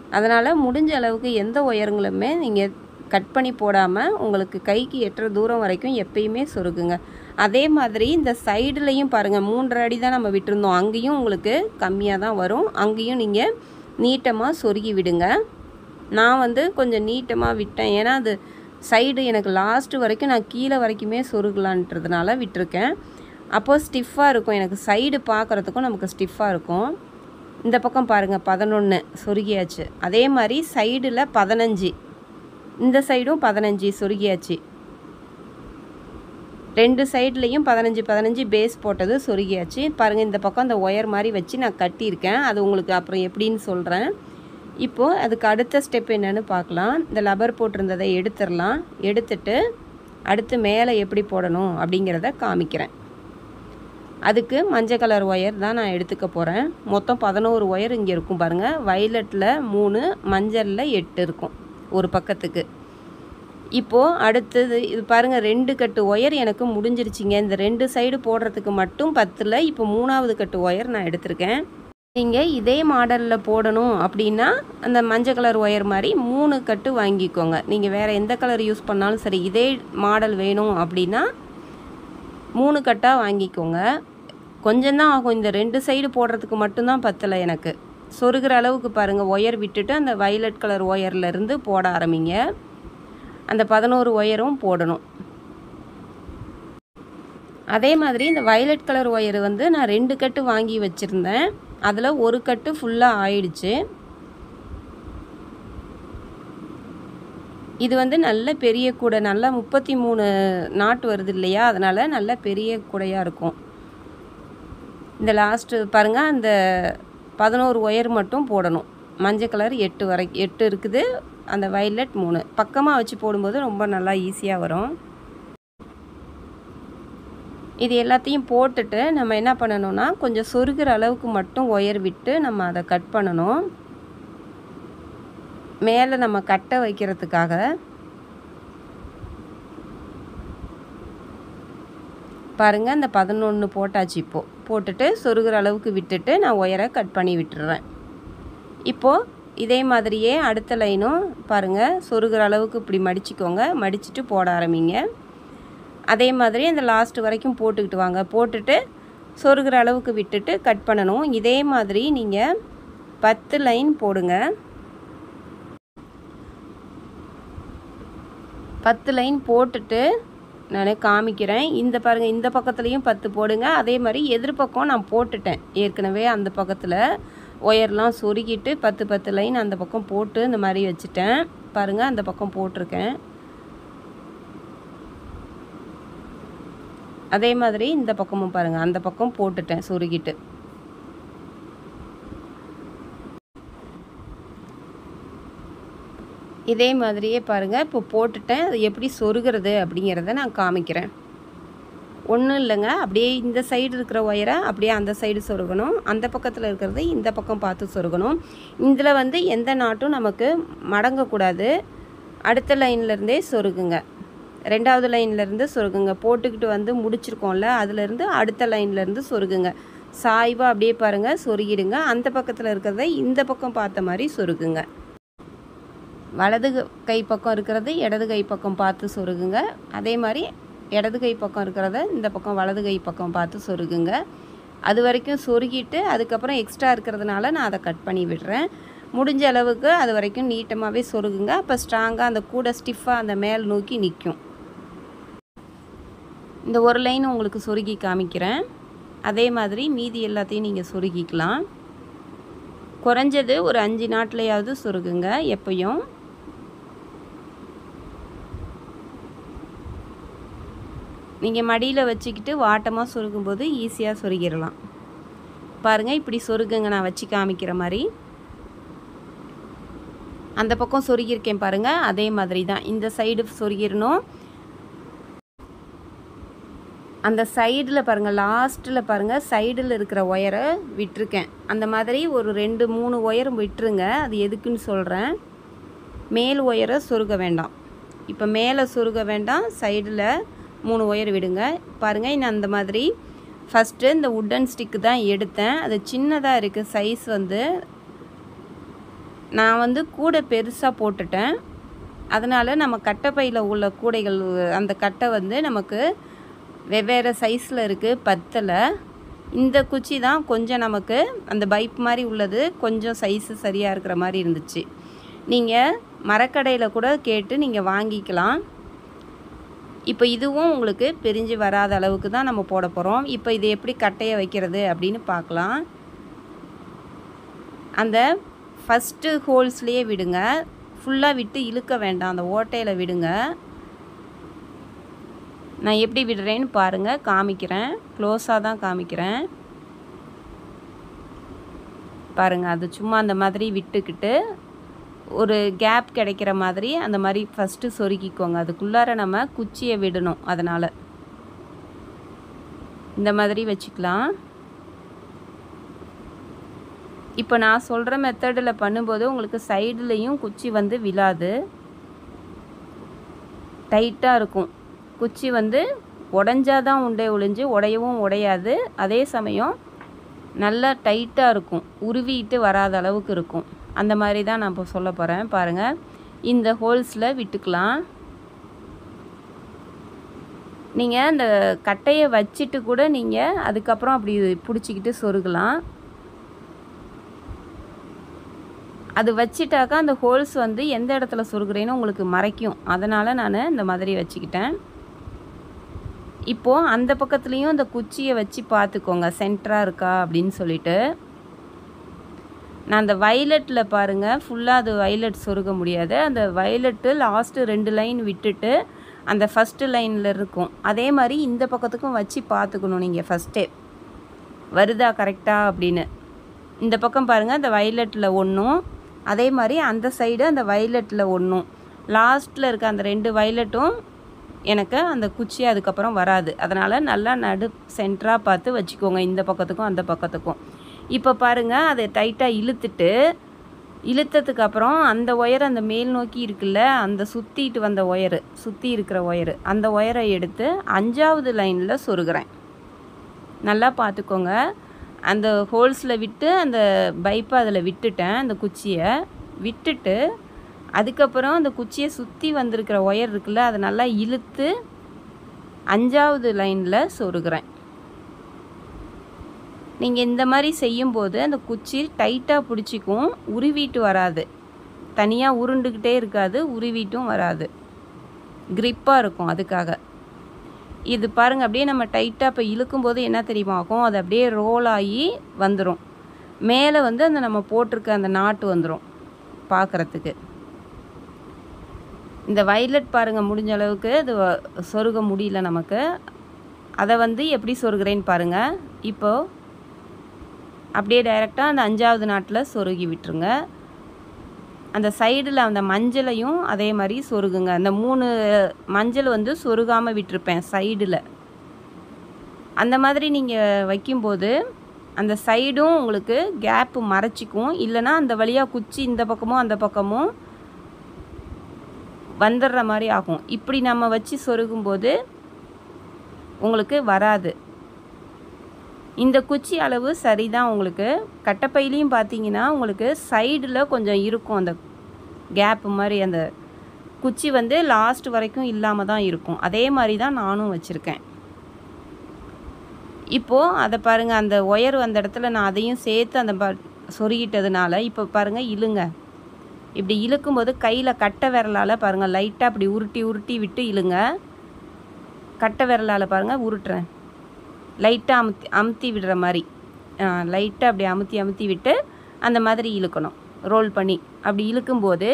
அதனால் முடிஞ்ச அளவுக்கு எந்த ஒயருங்களுமே நீங்கள் கட் பண்ணி போடாமல் உங்களுக்கு கைக்கு எட்டுற தூரம் வரைக்கும் எப்பயுமே சொருகுங்க. அதே மாதிரி இந்த சைடுலேயும் பாருங்கள், மூன்றரை அடி தான் நம்ம விட்டுருந்தோம், அங்கேயும் உங்களுக்கு கம்மியாக தான் வரும். அங்கேயும் நீங்கள் நீட்டமாக சொருகி விடுங்க. நான் வந்து கொஞ்சம் நீட்டமாக விட்டேன், ஏன்னா அது சைடு எனக்கு லாஸ்ட்டு வரைக்கும் நான் கீழே வரைக்குமே சொருகலான்றதுனால விட்டுருக்கேன். அப்போது ஸ்டிஃபாக இருக்கும், எனக்கு சைடு பார்க்குறதுக்கும் நமக்கு ஸ்டிஃபாக இருக்கும். இந்த பக்கம் பாருங்கள் பதினொன்று சொருகியாச்சு. அதே மாதிரி சைடில் பதினஞ்சு, இந்த சைடும் பதினஞ்சு சொருகியாச்சு. ரெண்டு சைட்லேயும் பதினஞ்சு பதினஞ்சு பேஸ் போட்டது சொருகியாச்சு. பாருங்கள் இந்த பக்கம் இந்த ஒயர் மாதிரி வச்சு நான் கட்டியிருக்கேன், அது உங்களுக்கு அப்புறம் எப்படின்னு சொல்கிறேன். இப்போது அதுக்கு அடுத்த ஸ்டெப் என்னென்னு பார்க்கலாம். இந்த லப்பர் போட்டிருந்ததை எடுத்துடலாம். எடுத்துட்டு அடுத்து மேலே எப்படி போடணும் அப்படிங்கிறத காமிக்கிறேன். அதுக்கு மஞ்சள் கலர் ஒயர் தான் நான் எடுத்துக்க போகிறேன். மொத்தம் பதினோரு ஒயர் இங்கே இருக்கும் பாருங்கள். வயலட்டில் மூணு, மஞ்சளில் எட்டு இருக்கும் ஒரு பக்கத்துக்கு. இப்போது அடுத்தது இது பாருங்கள், ரெண்டு கட்டு ஒயர் எனக்கு முடிஞ்சிருச்சிங்க. இந்த ரெண்டு சைடு போடுறதுக்கு மட்டும் பத்தில் இப்போ மூணாவது கட்டு ஒயர் நான் எடுத்திருக்கேன். நீங்கள் இதே மாடலில் போடணும் அப்படின்னா அந்த மஞ்சள் கலர் ஒயர் மாதிரி மூணு கட்டு வாங்கிக்கோங்க. நீங்கள் வேறு எந்த கலர் யூஸ் பண்ணாலும் சரி, இதே மாடல் வேணும் அப்படின்னா மூணு கட்டாக வாங்கிக்கோங்க. கொஞ்சம்தான் ஆகும், இந்த ரெண்டு சைடு போடுறதுக்கு மட்டும்தான் பத்தலை எனக்கு. சொருகிற அளவுக்கு பாருங்கள், ஒயர் விட்டுட்டு அந்த வயலட் கலர் ஒயர்லேருந்து போட ஆரம்பிங்க. அந்த பதினோரு ஒயரும் போடணும். அதே மாதிரி இந்த வயலட் கலர் ஒயர் வந்து நான் ரெண்டு கட்டு வாங்கி வச்சுருந்தேன், அதில் ஒரு கட்டு ஃபுல்லாக ஆயிடுச்சு. இது வந்து நல்ல பெரிய கூடை, நல்லா முப்பத்தி மூணு நாட்டு வருது இல்லையா, அதனால் நல்ல பெரிய கூடையாக இருக்கும். இந்த லாஸ்ட்டு பாருங்கள், அந்த பதினோரு ஒயர் மட்டும் போடணும். மஞ்சள் கலர் எட்டு வரை எட்டு இருக்குது, அந்த வயலட் மூணு. பக்கமாக வச்சு போடும்போது ரொம்ப நல்லா ஈஸியாக வரும். இது எல்லாத்தையும் போட்டுட்டு நம்ம என்ன பண்ணணும்னா, கொஞ்சம் சொருகிற அளவுக்கு மட்டும் ஒயர் விட்டு நம்ம அதை கட் பண்ணணும், மேலே நம்ம கட்டை வைக்கிறதுக்காக. பாருங்கள், இந்த பதினொன்று போட்டாச்சு. இப்போது போட்டுட்டு சொருகிற அளவுக்கு விட்டுட்டு நான் ஒயரை கட் பண்ணி விட்டுறேன். இப்போது இதே மாதிரியே அடுத்த லைனும் பாருங்கள், சொருகிற அளவுக்கு இப்படி மடிச்சுக்கோங்க. மடிச்சுட்டு போட ஆரம்பிங்க. அதே மாதிரி அந்த லாஸ்ட்டு வரைக்கும் போட்டுக்கிட்டு வாங்க. போட்டுட்டு சொருகிற அளவுக்கு விட்டுட்டு கட் பண்ணணும். இதே மாதிரி நீங்கள் பத்து லைன் போடுங்க. பத்து லைன் போட்டுட்டு நான் காமிக்கிறேன். இந்த பாருங்கள், இந்த பக்கத்துலேயும் பத்து போடுங்க. அதே மாதிரி எதிர்பக்கம் நான் போட்டுட்டேன் ஏற்கனவே, அந்த பக்கத்தில் ஒயர்லாம் சொருகிட்டு பத்து பத்து லைன் அந்த பக்கம் போட்டு இந்த மாதிரி வச்சுட்டேன். பாருங்கள், அந்த பக்கம் போட்டிருக்கேன். அதே மாதிரி இந்த பக்கமும் பாருங்கள், அந்த பக்கம் போட்டுட்டேன் சொருகிட்டு. இதே மாதிரியே பாருங்கள், இப்போ போட்டுட்டேன். அது எப்படி சொருகிறது அப்படிங்கிறத நான் காமிக்கிறேன். ஒன்றும் இல்லைங்க, அப்படியே இந்த சைடு இருக்கிற ஒயரை அப்படியே அந்த சைடு சொருகணும், அந்த பக்கத்தில் இருக்கிறது இந்த பக்கம் பார்த்து சொருகணும். இதில் வந்து எந்த நாட்டும் நமக்கு மடங்கக்கூடாது. அடுத்த லைன்லேருந்தே சொருகுங்க, ரெண்டாவது லைன்லேருந்து சொருகுங்க. போட்டுக்கிட்டு வந்து முடிச்சிருக்கோம்ல, அதுலேருந்து அடுத்த லைன்லேருந்து சொருகுங்க. சாய்வாக அப்படியே பாருங்கள் சொருகிடுங்க. அந்த பக்கத்தில் இருக்கிறத இந்த பக்கம் பார்த்த மாதிரி சொருகுங்க. வலது கை பக்கம் இருக்கிறது இடது கை பக்கம் பார்த்து சொருகுங்க. அதே மாதிரி இடது கை பக்கம் இருக்கிறத இந்த பக்கம் வலது கை பக்கம் பார்த்து சொருகுங்க. அது வரைக்கும் சொருகிட்டு அதுக்கப்புறம் எக்ஸ்ட்ரா இருக்கிறதுனால நான் அதை கட் பண்ணி விடுறேன். முடிஞ்ச அளவுக்கு அது வரைக்கும் நீட்டமாகவே சொருகுங்க. அப்போ ஸ்ட்ராங்காக அந்த கூடை ஸ்டிஃபாக அந்த மேல் நோக்கி நிற்கும். இந்த ஒரு லைன் உங்களுக்கு சொருகி காமிக்கிறேன். அதே மாதிரி மீதி எல்லாத்தையும் நீங்கள் சொருகிக்கலாம். குறைஞ்சது ஒரு அஞ்சு நாட்லையாவது சொருகுங்க எப்பயும். நீங்கள் மடியில் வச்சுக்கிட்டு வாட்டமாக சொருகும்போது ஈஸியாக சொருகிடலாம். பாருங்கள், இப்படி சொருகுங்க, நான் வச்சு காமிக்கிற மாதிரி. அந்த பக்கம் சொருகியிருக்கேன் பாருங்கள், அதே மாதிரி தான் இந்த சைடு சொருகிடணும். அந்த சைடில் பாருங்கள், லாஸ்ட்டில் பாருங்கள், சைடில் இருக்கிற ஒயரை விட்டுருக்கேன். அந்த மாதிரி ஒரு ரெண்டு மூணு ஒயர் விட்டுருங்க. அது எதுக்குன்னு சொல்கிறேன். மேல் ஒயரை சொருக வேண்டாம். இப்போ மேலே சொருக வேண்டாம், சைடில் மூணு ஒயர் விடுங்க. பாருங்கள், நான் அந்த மாதிரி ஃபஸ்ட்டு இந்த உட்டன் ஸ்டிக்கு தான் எடுத்தேன். அது சின்னதாக இருக்குது சைஸ் வந்து. நான் வந்து கூடை பெருசாக போட்டுட்டேன். அதனால் நம்ம கட்டைப்பையில் உள்ள கூடைகள் அந்த கட்டை வந்து நமக்கு வெவ்வேறு சைஸில் இருக்குது, பத்தலை. இந்த குச்சி தான் கொஞ்சம் நமக்கு அந்த பைப் மாதிரி உள்ளது கொஞ்சம் சைஸு சரியாக இருக்கிற மாதிரி இருந்துச்சு. நீங்கள் மரக்கடையில் கூட கேட்டு நீங்கள் வாங்கிக்கலாம். இப்போ இதுவும் உங்களுக்கு பிரிஞ்சு வராத அளவுக்கு தான் நம்ம போட போகிறோம். இப்போ இது எப்படி கட்டையை வைக்கிறது அப்படின்னு பார்க்கலாம். அந்த ஃபஸ்ட்டு ஹோல்ஸ்லேயே விடுங்க, ஃபுல்லாக விட்டு இழுக்க வேண்டாம், அந்த ஓட்டையில் விடுங்க. நான் எப்படி விடுறேன்னு பாருங்கள், காமிக்கிறேன். க்ளோஸாக தான் காமிக்கிறேன் பாருங்கள். அது சும்மா அந்த மாதிரி விட்டுக்கிட்டு ஒரு கேப் கிடைக்கிற மாதிரி அந்த மாதிரி ஃபஸ்ட்டு சொருக்கிக்கோங்க. அதுக்குள்ளார நம்ம குச்சியை விடணும். அதனால் இந்த மாதிரி வச்சுக்கலாம். இப்போ நான் சொல்கிற மெத்தடில் பண்ணும்போது உங்களுக்கு சைடுலேயும் குச்சி வந்து விழாது, டைட்டாக இருக்கும். குச்சி வந்து உடஞ்சாதான் உண்டே ஒழிஞ்சு உடையவும் உடையாது. அதே சமயம் நல்லா டைட்டாக இருக்கும், உருவிட்டு வராத அளவுக்கு இருக்கும். அந்த மாதிரி தான் நான் இப்போ சொல்ல போகிறேன் பாருங்கள். இந்த ஹோல்ஸில் விட்டுக்கலாம். நீங்கள் அந்த கட்டையை வச்சுட்டு கூட நீங்கள் அதுக்கப்புறம் அப்படி பிடிச்சிக்கிட்டு சொருகலாம். அது வச்சிட்டாக்கா அந்த ஹோல்ஸ் வந்து எந்த இடத்துல சொருகிறேன்னு உங்களுக்கு மறைக்கும். அதனால் நான் இந்த மாதிரி வச்சுக்கிட்டேன். இப்போது அந்த பக்கத்துலேயும் அந்த குச்சியை வச்சு பார்த்துக்கோங்க சென்டராக இருக்கா அப்படின்னு சொல்லிட்டு. நான் அந்த வயலட்டில் பாருங்கள், ஃபுல்லாக அது வயலட் சொருக முடியாது. அந்த வயலட்டு லாஸ்ட்டு ரெண்டு லைன் விட்டுட்டு அந்த ஃபஸ்ட்டு லைனில் இருக்கும். அதே மாதிரி இந்த பக்கத்துக்கும் வச்சு பார்த்துக்கணும் நீங்கள் ஃபஸ்ட்டே, வருதா கரெக்டாக அப்படின்னு. இந்த பக்கம் பாருங்கள், அந்த வயலட்டில் ஒன்றும், அதே மாதிரி அந்த சைடு அந்த வயலட்டில் ஒன்றும், லாஸ்ட்டில் இருக்க அந்த ரெண்டு வயலட்டும் எனக்கு அந்த குச்சி அதுக்கப்புறம் வராது. அதனால் நல்லா நடு சென்டராக பார்த்து வச்சுக்கோங்க, இந்த பக்கத்துக்கும் அந்த பக்கத்துக்கும். இப்போ பாருங்கள், அதை டைட்டாக இழுத்துட்டு இழுத்ததுக்கப்புறம் அந்த ஒயர் அந்த மேல் நோக்கி இருக்குல்ல, அந்த சுற்றிட்டு வந்த ஒயரு, சுற்றி இருக்கிற ஒயரு, அந்த ஒயரை எடுத்து அஞ்சாவது லைனில் சொருகிறேன். நல்லா பார்த்துக்கோங்க. அந்த ஹோல்ஸில் விட்டு அந்த பைப்பை அதில் விட்டுட்டேன், அந்த குச்சியை விட்டுட்டு அதுக்கப்புறம் அந்த குச்சியை சுற்றி வந்திருக்கிற ஒயர் இருக்குல்ல, அதை நல்லா இழுத்து அஞ்சாவது லைனில் சொருகிறேன். நீங்கள் இந்த மாதிரி செய்யும்போது அந்த குச்சி டைட்டாக பிடிச்சிக்கும், உருவிட்டு வராது, தனியாக உருண்டுக்கிட்டே இருக்காது, உருவிட்டும் வராது, கிரிப்பாக இருக்கும். அதுக்காக இது பாருங்கள், அப்படியே நம்ம டைட்டாக இப்போ இழுக்கும்போது என்ன தெரியுமா ஆகும், அது அப்படியே ரோல் ஆகி வந்துடும். மேலே வந்து அந்த நம்ம போட்டிருக்க அந்த நாட்டு வந்துடும் பார்க்குறதுக்கு. இந்த வயலட் பாருங்கள், முடிஞ்ச அளவுக்கு இது சொருக முடியல நமக்கு. அதை வந்து எப்படி சொருகிறேன்னு பாருங்கள். இப்போது அப்படியே டைரெக்டாக அந்த அஞ்சாவது நாட்டில் சொருகி விட்டுருங்க. அந்த சைடில் அந்த மஞ்சளையும் அதே மாதிரி சொருகுங்க. அந்த மூணு மஞ்சள் வந்து சொருகாமல் விட்டுருப்பேன் சைடில். அந்த மாதிரி நீங்கள் வைக்கும்போது அந்த சைடும் உங்களுக்கு கேப்பு மறைச்சிக்கும். இல்லைனா அந்த வழியாக குச்சி இந்த பக்கமும் அந்த பக்கமும் வந்துடுற மாதிரி ஆகும். இப்படி நம்ம வச்சு சொருகும்போது உங்களுக்கு வராது. இந்த குச்சி அளவு சரிதான். உங்களுக்கு கட்டைப்பையிலையும் பார்த்தீங்கன்னா உங்களுக்கு சைடில் கொஞ்சம் இருக்கும், அந்த கேப்பு மாதிரி. அந்த குச்சி வந்து லாஸ்ட் வரைக்கும் இல்லாமல் தான் இருக்கும். அதே மாதிரி தான் நானும் வச்சுருக்கேன். இப்போது அதை பாருங்கள், அந்த ஒயர் அந்த இடத்துல நான் அதையும் சேர்த்து அந்த ப சொருகிட்டதுனால இப்போ பாருங்கள், இழுங்க. இப்படி இழுக்கும்போது கையில் கட்டை விரலால் பாருங்கள் லைட்டாக அப்படி உருட்டி உருட்டி விட்டு இழுங்க. கட்டை விரலால் பாருங்கள் உருட்டுறேன், லைட்டாக அமுத்தி அமுத்தி விடுற மாதிரி, லைட்டாக அப்படி அமுத்தி அமுத்தி விட்டு அந்த மாதிரி இழுக்கணும், ரோல் பண்ணி. அப்படி இழுக்கும்போது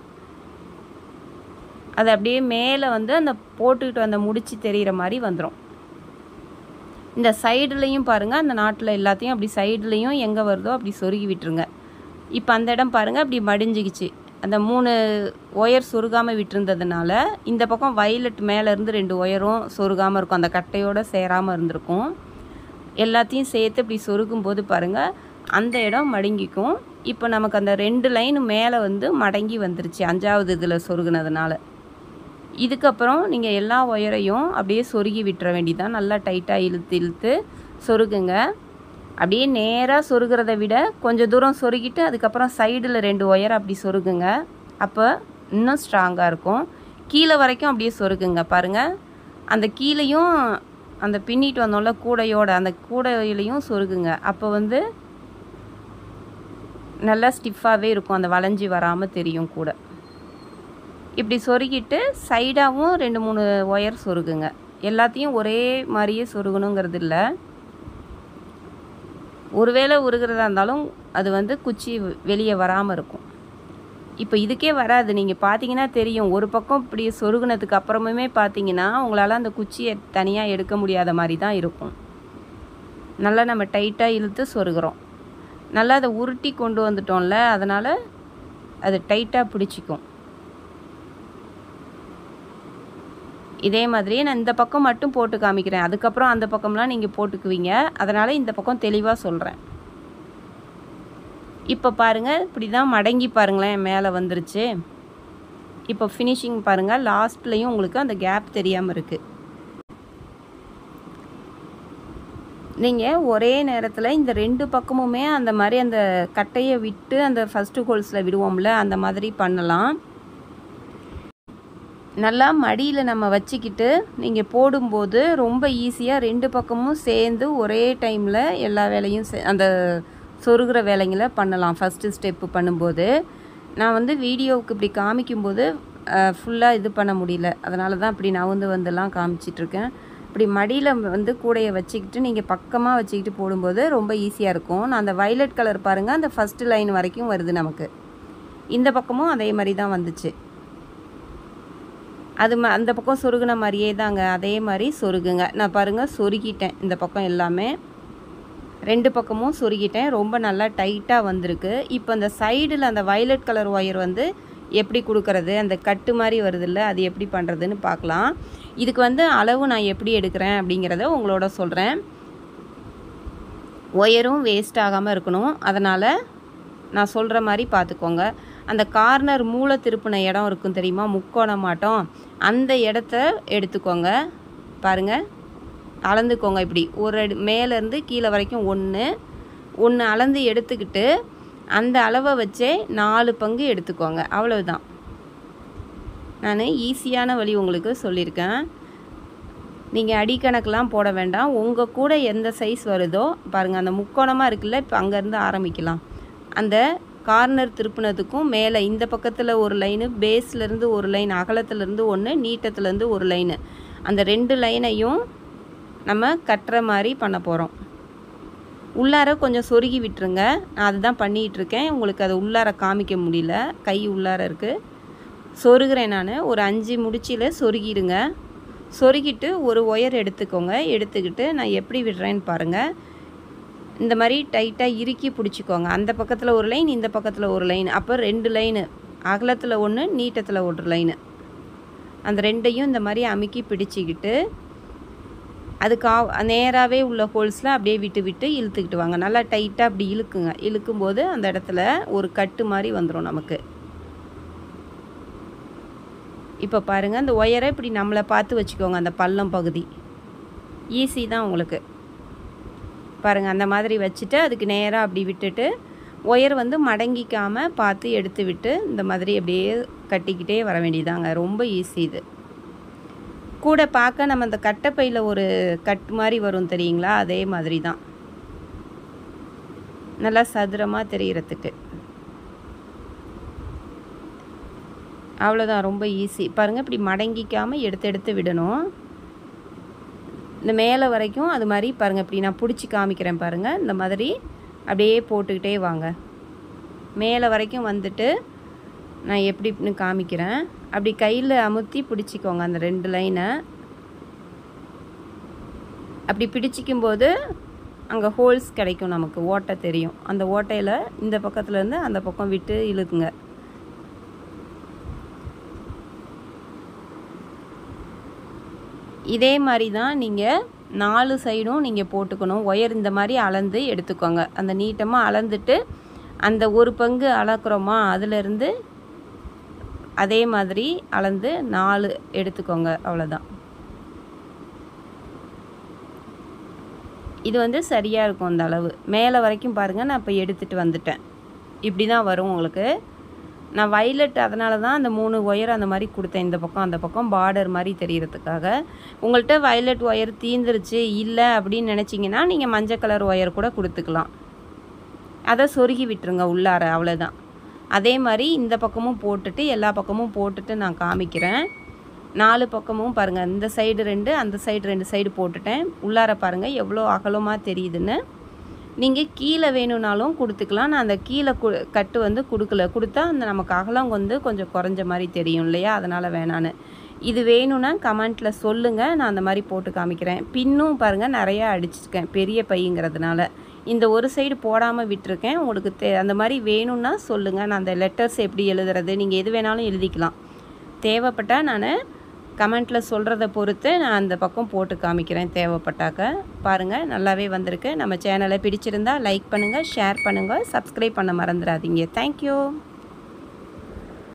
அது அப்படியே மேலே வந்து அந்த போட்டுக்கிட்டு வந்த முடிச்சு தெரிகிற மாதிரி வந்துடும். இந்த சைடுலேயும் பாருங்கள், அந்த நாட்டில் எல்லாத்தையும் அப்படி சைடுலேயும் எங்கே வருதோ அப்படி சொருகி விட்டுருங்க. இப்போ அந்த இடம் பாருங்கள் அப்படி மடிஞ்சிக்கிச்சு. அந்த மூணு ஒயர் சொருகாமல் விட்டுருந்ததுனால இந்த பக்கம் வயலட் மேலேருந்து ரெண்டு ஒயரும் சொருகாமல் இருக்கும், அந்த கட்டையோடு சேராமல் இருந்திருக்கும். எல்லாத்தையும் சேர்த்து இப்படி சொருகும்போது பாருங்கள் அந்த இடம் மடங்கிக்கும். இப்போ நமக்கு அந்த ரெண்டு லைன் மேலே வந்து மடங்கி வந்துருச்சு அஞ்சாவது இதில் சொருகுனதுனால. இதுக்கப்புறம் நீங்கள் எல்லா ஒயரையும் அப்படியே சொருகி விட்டுற வேண்டியதான். நல்லா டைட்டாக இழுத்து இழுத்து சொருகுங்க. அப்படியே நேராக சொருகிறத விட கொஞ்சம் தூரம் சொருகிட்டு அதுக்கப்புறம் சைடில் ரெண்டு ஒயர் அப்படி சொருகுங்க. அப்போ இன்னும் ஸ்ட்ராங்காக இருக்கும். கீழே வரைக்கும் அப்படியே சொருகுங்க. பாருங்கள், அந்த கீழேயும் அந்த பின்னிட்டு வந்தோம்ல கூடையோட அந்த கூடையிலையும் சொருகுங்க. அப்போ வந்து நல்லா ஸ்டிஃபாகவே இருக்கும், அந்த வளைஞ்சி வராமல் தெரியும் கூட. இப்படி சொருகிட்டு சைடாகவும் ரெண்டு மூணு ஒயர் சொருகுங்க. எல்லாத்தையும் ஒரே மாதிரியே சொருகணுங்கிறது இல்லை. ஒருவேளை உருகிறதா இருந்தாலும் அது வந்து குச்சி வெளியே வராமல் இருக்கும். இப்போ இதுக்கே வராது, நீங்கள் பார்த்தீங்கன்னா தெரியும். ஒரு பக்கம் இப்படி சொருகுனதுக்கு அப்புறமே பார்த்தீங்கன்னா உங்களால் அந்த குச்சியை தனியாக எடுக்க முடியாத மாதிரி தான் இருக்கும். நல்லா நம்ம டைட்டாக இழுத்து சொருகிறோம். நல்லா அதை உருட்டி கொண்டு வந்துட்டோம்ல, அதனால் அது டைட்டாக பிடிச்சிக்கும். இதே மாதிரி நான் இந்த பக்கம் மட்டும் போட்டு காமிக்கிறேன். அதுக்கப்புறம் அந்த பக்கம்லாம் நீங்கள் போட்டுக்குவீங்க. அதனால் இந்த பக்கம் தெளிவாக சொல்கிறேன். இப்போ பாருங்கள், இப்படி தான் மடங்கி பாருங்களேன், மேலே வந்துருச்சு. இப்போ ஃபினிஷிங் பாருங்கள், லாஸ்ட்லேயும் உங்களுக்கு அந்த கேப் தெரியாமல் இருக்குது. நீங்கள் ஒரே நேரத்தில் இந்த ரெண்டு பக்கமுமே அந்த மாதிரி அந்த கட்டையை விட்டு அந்த ஃபஸ்ட்டு ஹோல்ஸில் விடுவோம்ல, அந்த மாதிரி பண்ணலாம். நல்லா மடியில் நம்ம வச்சுக்கிட்டு நீங்கள் போடும்போது ரொம்ப ஈஸியாக ரெண்டு பக்கமும் சேர்ந்து ஒரே டைமில் எல்லா வேலையும் அந்த சொருகிற வேலைங்களை பண்ணலாம். ஃபஸ்ட்டு ஸ்டெப்பு பண்ணும்போது நான் வந்து வீடியோவுக்கு இப்படி காமிக்கும்போது ஃபுல்லாக இது பண்ண முடியல. அதனால தான் இப்படி நான் வந்து வந்துலாம் காமிச்சிட்ருக்கேன். இப்படி மடியில் வந்து கூடையை வச்சுக்கிட்டு நீங்கள் பக்கமாக வச்சுக்கிட்டு போடும்போது ரொம்ப ஈஸியாக இருக்கும். நான் அந்த வயலட் கலர் பாருங்கள், அந்த ஃபஸ்ட்டு லைன் வரைக்கும் வருது நமக்கு. இந்த பக்கமும் அதே மாதிரி தான் வந்துச்சு. அது ம அந்த பக்கம் சொருகின மாதிரியே தாங்க, அதே மாதிரி சொருகுங்க. நான் பாருங்கள் சொருகிட்டேன், இந்த பக்கம் எல்லாமே ரெண்டு பக்கமும் சொருகிட்டேன். ரொம்ப நல்லா டைட்டாக வந்திருக்கு. இப்போ அந்த சைடில் அந்த வயலட் கலர் ஒயர் வந்து எப்படி கொடுக்கறது, அந்த கட்டு மாதிரி வருதில்ல, அது எப்படி பண்ணுறதுன்னு பார்க்கலாம். இதுக்கு வந்து அளவு நான் எப்படி எடுக்கிறேன் அப்படிங்கிறத உங்களோட சொல்கிறேன். ஒயரும் வேஸ்ட் ஆகாமல் இருக்கணும், அதனால் நான் சொல்கிற மாதிரி பார்த்துக்கோங்க. அந்த கார்னர் மூளை திருப்பின இடம் இருக்கும் தெரியுமா, முக்கோணம் மாட்டோம், அந்த இடத்த எடுத்துக்கோங்க. பாருங்கள், அளந்துக்கோங்க. இப்படி ஒரு அடி மேலேருந்து கீழே வரைக்கும் ஒன்று ஒன்று அளந்து எடுத்துக்கிட்டு அந்த அளவை வச்சே நாலு பங்கு எடுத்துக்கோங்க. அவ்வளவுதான். நான் ஈஸியான வழி உங்களுக்கு சொல்லியிருக்கேன். நீங்கள் அடிக்கணக்கெலாம் போட வேண்டாம். உங்கள் கூட எந்த சைஸ் வருதோ பாருங்கள், அந்த முக்கோணமாக இருக்குல்ல, இப்போ அங்கேருந்து ஆரம்பிக்கலாம். அந்த கார்னர் திருப்பினதுக்கும் மேலே இந்த பக்கத்தில் ஒரு லைனு, பேஸ்லேருந்து ஒரு லைன், அகலத்துலேருந்து ஒன்று, நீட்டத்துலேருந்து ஒரு லைனு, அந்த ரெண்டு லைனையும் நம்ம கட்டுற மாதிரி பண்ண போகிறோம். உள்ளார கொஞ்சம் சொருகி விட்டுருங்க. நான் அதுதான் பண்ணிகிட்ருக்கேன். உங்களுக்கு அதை உள்ளார காமிக்க முடியல, கை உள்ளார இருக்குது. சொருகிறேன் நான். ஒரு அஞ்சு முடிச்சில் சொருகிடுங்க. சொருகிட்டு ஒரு ஒயர் எடுத்துக்கோங்க. எடுத்துக்கிட்டு நான் எப்படி விடுறேன்னு பாருங்கள். இந்த மாதிரி டைட்டாக இறுக்கி பிடிச்சிக்கோங்க. அந்த பக்கத்தில் ஒரு லைன், இந்த பக்கத்தில் ஒரு லைன், அப்போ ரெண்டு லைனு, அகலத்தில் ஒன்று, நீட்டத்தில் ஒரு லைனு, அந்த ரெண்டையும் இந்த மாதிரி அமுக்கி பிடிச்சிக்கிட்டு அதுக்கு நேராகவே உள்ள ஹோல்ஸில் அப்படியே விட்டு விட்டு இழுத்துக்கிட்டு வாங்க. நல்லா டைட்டாக அப்படி இழுக்குங்க. இழுக்கும்போது அந்த இடத்துல ஒரு கட்டு மாதிரி வந்துடும் நமக்கு. இப்போ பாருங்கள், அந்த ஒயரை இப்படி நம்மளை பார்த்து வச்சுக்கோங்க. அந்த பள்ளம் பகுதி ஈஸி தான் உங்களுக்கு. பாருங்கள், அந்த மாதிரி வச்சுட்டு அதுக்கு நேராக அப்படி விட்டுட்டு ஒயர் வந்து மடங்கிக்காமல் பார்த்து எடுத்து விட்டு இந்த மாதிரி அப்படியே கட்டிக்கிட்டே வர வேண்டியதாங்க. ரொம்ப ஈஸி இது. கூட பார்க்க நம்ம அந்த கட்டைப்பையில் ஒரு கட் மாதிரி வரும் தெரியுங்களா, அதே மாதிரி தான், நல்லா சதுரமாக தெரிகிறதுக்கு. அவ்வளோதான், ரொம்ப ஈஸி. பாருங்கள், இப்படி மடங்கிக்காமல் எடுத்து எடுத்து விடணும். இந்த மேலே வரைக்கும் அது மாதிரி பாருங்கள், இப்படி நான் பிடிச்சி காமிக்கிறேன் பாருங்கள். இந்த மாதிரி அப்படியே போட்டுக்கிட்டே வாங்க. மேலே வரைக்கும் வந்துட்டு நான் எப்படின்னு காமிக்கிறேன். அப்படி கையில் அமுத்தி பிடிச்சிக்கோங்க அந்த ரெண்டு லைனை. அப்படி பிடிச்சிக்கும்போது அங்கே ஹோல்ஸ் கிடைக்கும், நமக்கு ஓட்டை தெரியும். அந்த ஓட்டையில் இந்த பக்கத்துலேருந்து அந்த பக்கம் விட்டு இழுக்குங்க. இதே மாதிரி தான் நீங்கள் நாலு சைடும் நீங்கள் போட்டுக்கணும். ஒயர் இந்த மாதிரி அளந்து எடுத்துக்கோங்க. அந்த நீட்டமாக அளந்துட்டு அந்த ஒரு பங்கு அளக்குறோமா, அதிலேருந்து அதே மாதிரி அளந்து நாலு எடுத்துக்கோங்க. அவ்வளோதான். இது வந்து சரியாக இருக்கும் அந்த அளவு. மேலே வரைக்கும் பாருங்கள், நான் இப்போ எடுத்துகிட்டு வந்துட்டேன். இப்படி தான் வரும் உங்களுக்கு. நான் வயலட் அதனால தான் அந்த மூணு ஒயர் அந்த மாதிரி கொடுத்தேன், இந்த பக்கம் அந்த பக்கம் பார்டர் மாதிரி தெரியறதுக்காக. உங்கள்கிட்ட வயலட் ஒயர் தீந்துருச்சு இல்லை அப்படின்னு நினச்சிங்கன்னா நீங்கள் மஞ்சள் கலர் ஒயர் கூட கொடுத்துக்கலாம். அதை சொருகி விட்டுருங்க உள்ளார, அவ்வளோதான். அதே மாதிரி இந்த பக்கமும் போட்டுட்டு எல்லா பக்கமும் போட்டுட்டு நான் காமிக்கிறேன். நாலு பக்கமும் பாருங்கள், இந்த சைடு ரெண்டு அந்த சைடு ரெண்டு சைடு போட்டுட்டேன். உள்ளார பாருங்கள் எவ்வளோ அகலமாக தெரியுதுன்னு. நீங்கள் கீழே வேணும்னாலும் கொடுத்துக்கலாம். நான் அந்த கீழே கு கட்டு வந்து கொடுக்கல, கொடுத்தா அந்த நமக்கு அகலம் வந்து கொஞ்சம் குறைஞ்ச மாதிரி தெரியும் இல்லையா, அதனால் வேணான்னு. இது வேணும்னா கமெண்ட்டில் சொல்லுங்கள், நான் அந்த மாதிரி போட்டு காமிக்கிறேன். பின்னும் பாருங்கள் நிறையா அடிச்சிருக்கேன் பெரிய பையங்கிறதுனால. இந்த ஒரு சைடு போடாமல் விட்டுருக்கேன். உங்களுக்கு தே அந்த மாதிரி வேணும்னா சொல்லுங்கள். நான் அந்த லெட்டர்ஸ் எப்படி எழுதுறது, நீங்கள் எது வேணாலும் எழுதிக்கலாம். தேவைப்பட்டால் நான் கமெண்ட்டில் சொல்கிறத பொறுத்து நான் அந்த பக்கம் போட்டு காமிக்கிறேன் தேவைப்பட்டாக்க. பாருங்கள் நல்லாவே வந்திருக்கு. நம்ம சேனலை பிடிச்சிருந்தா லைக் பண்ணுங்கள், ஷேர் பண்ணுங்கள், சப்ஸ்கிரைப் பண்ண மறந்துடாதீங்க. தேங்க்யூ.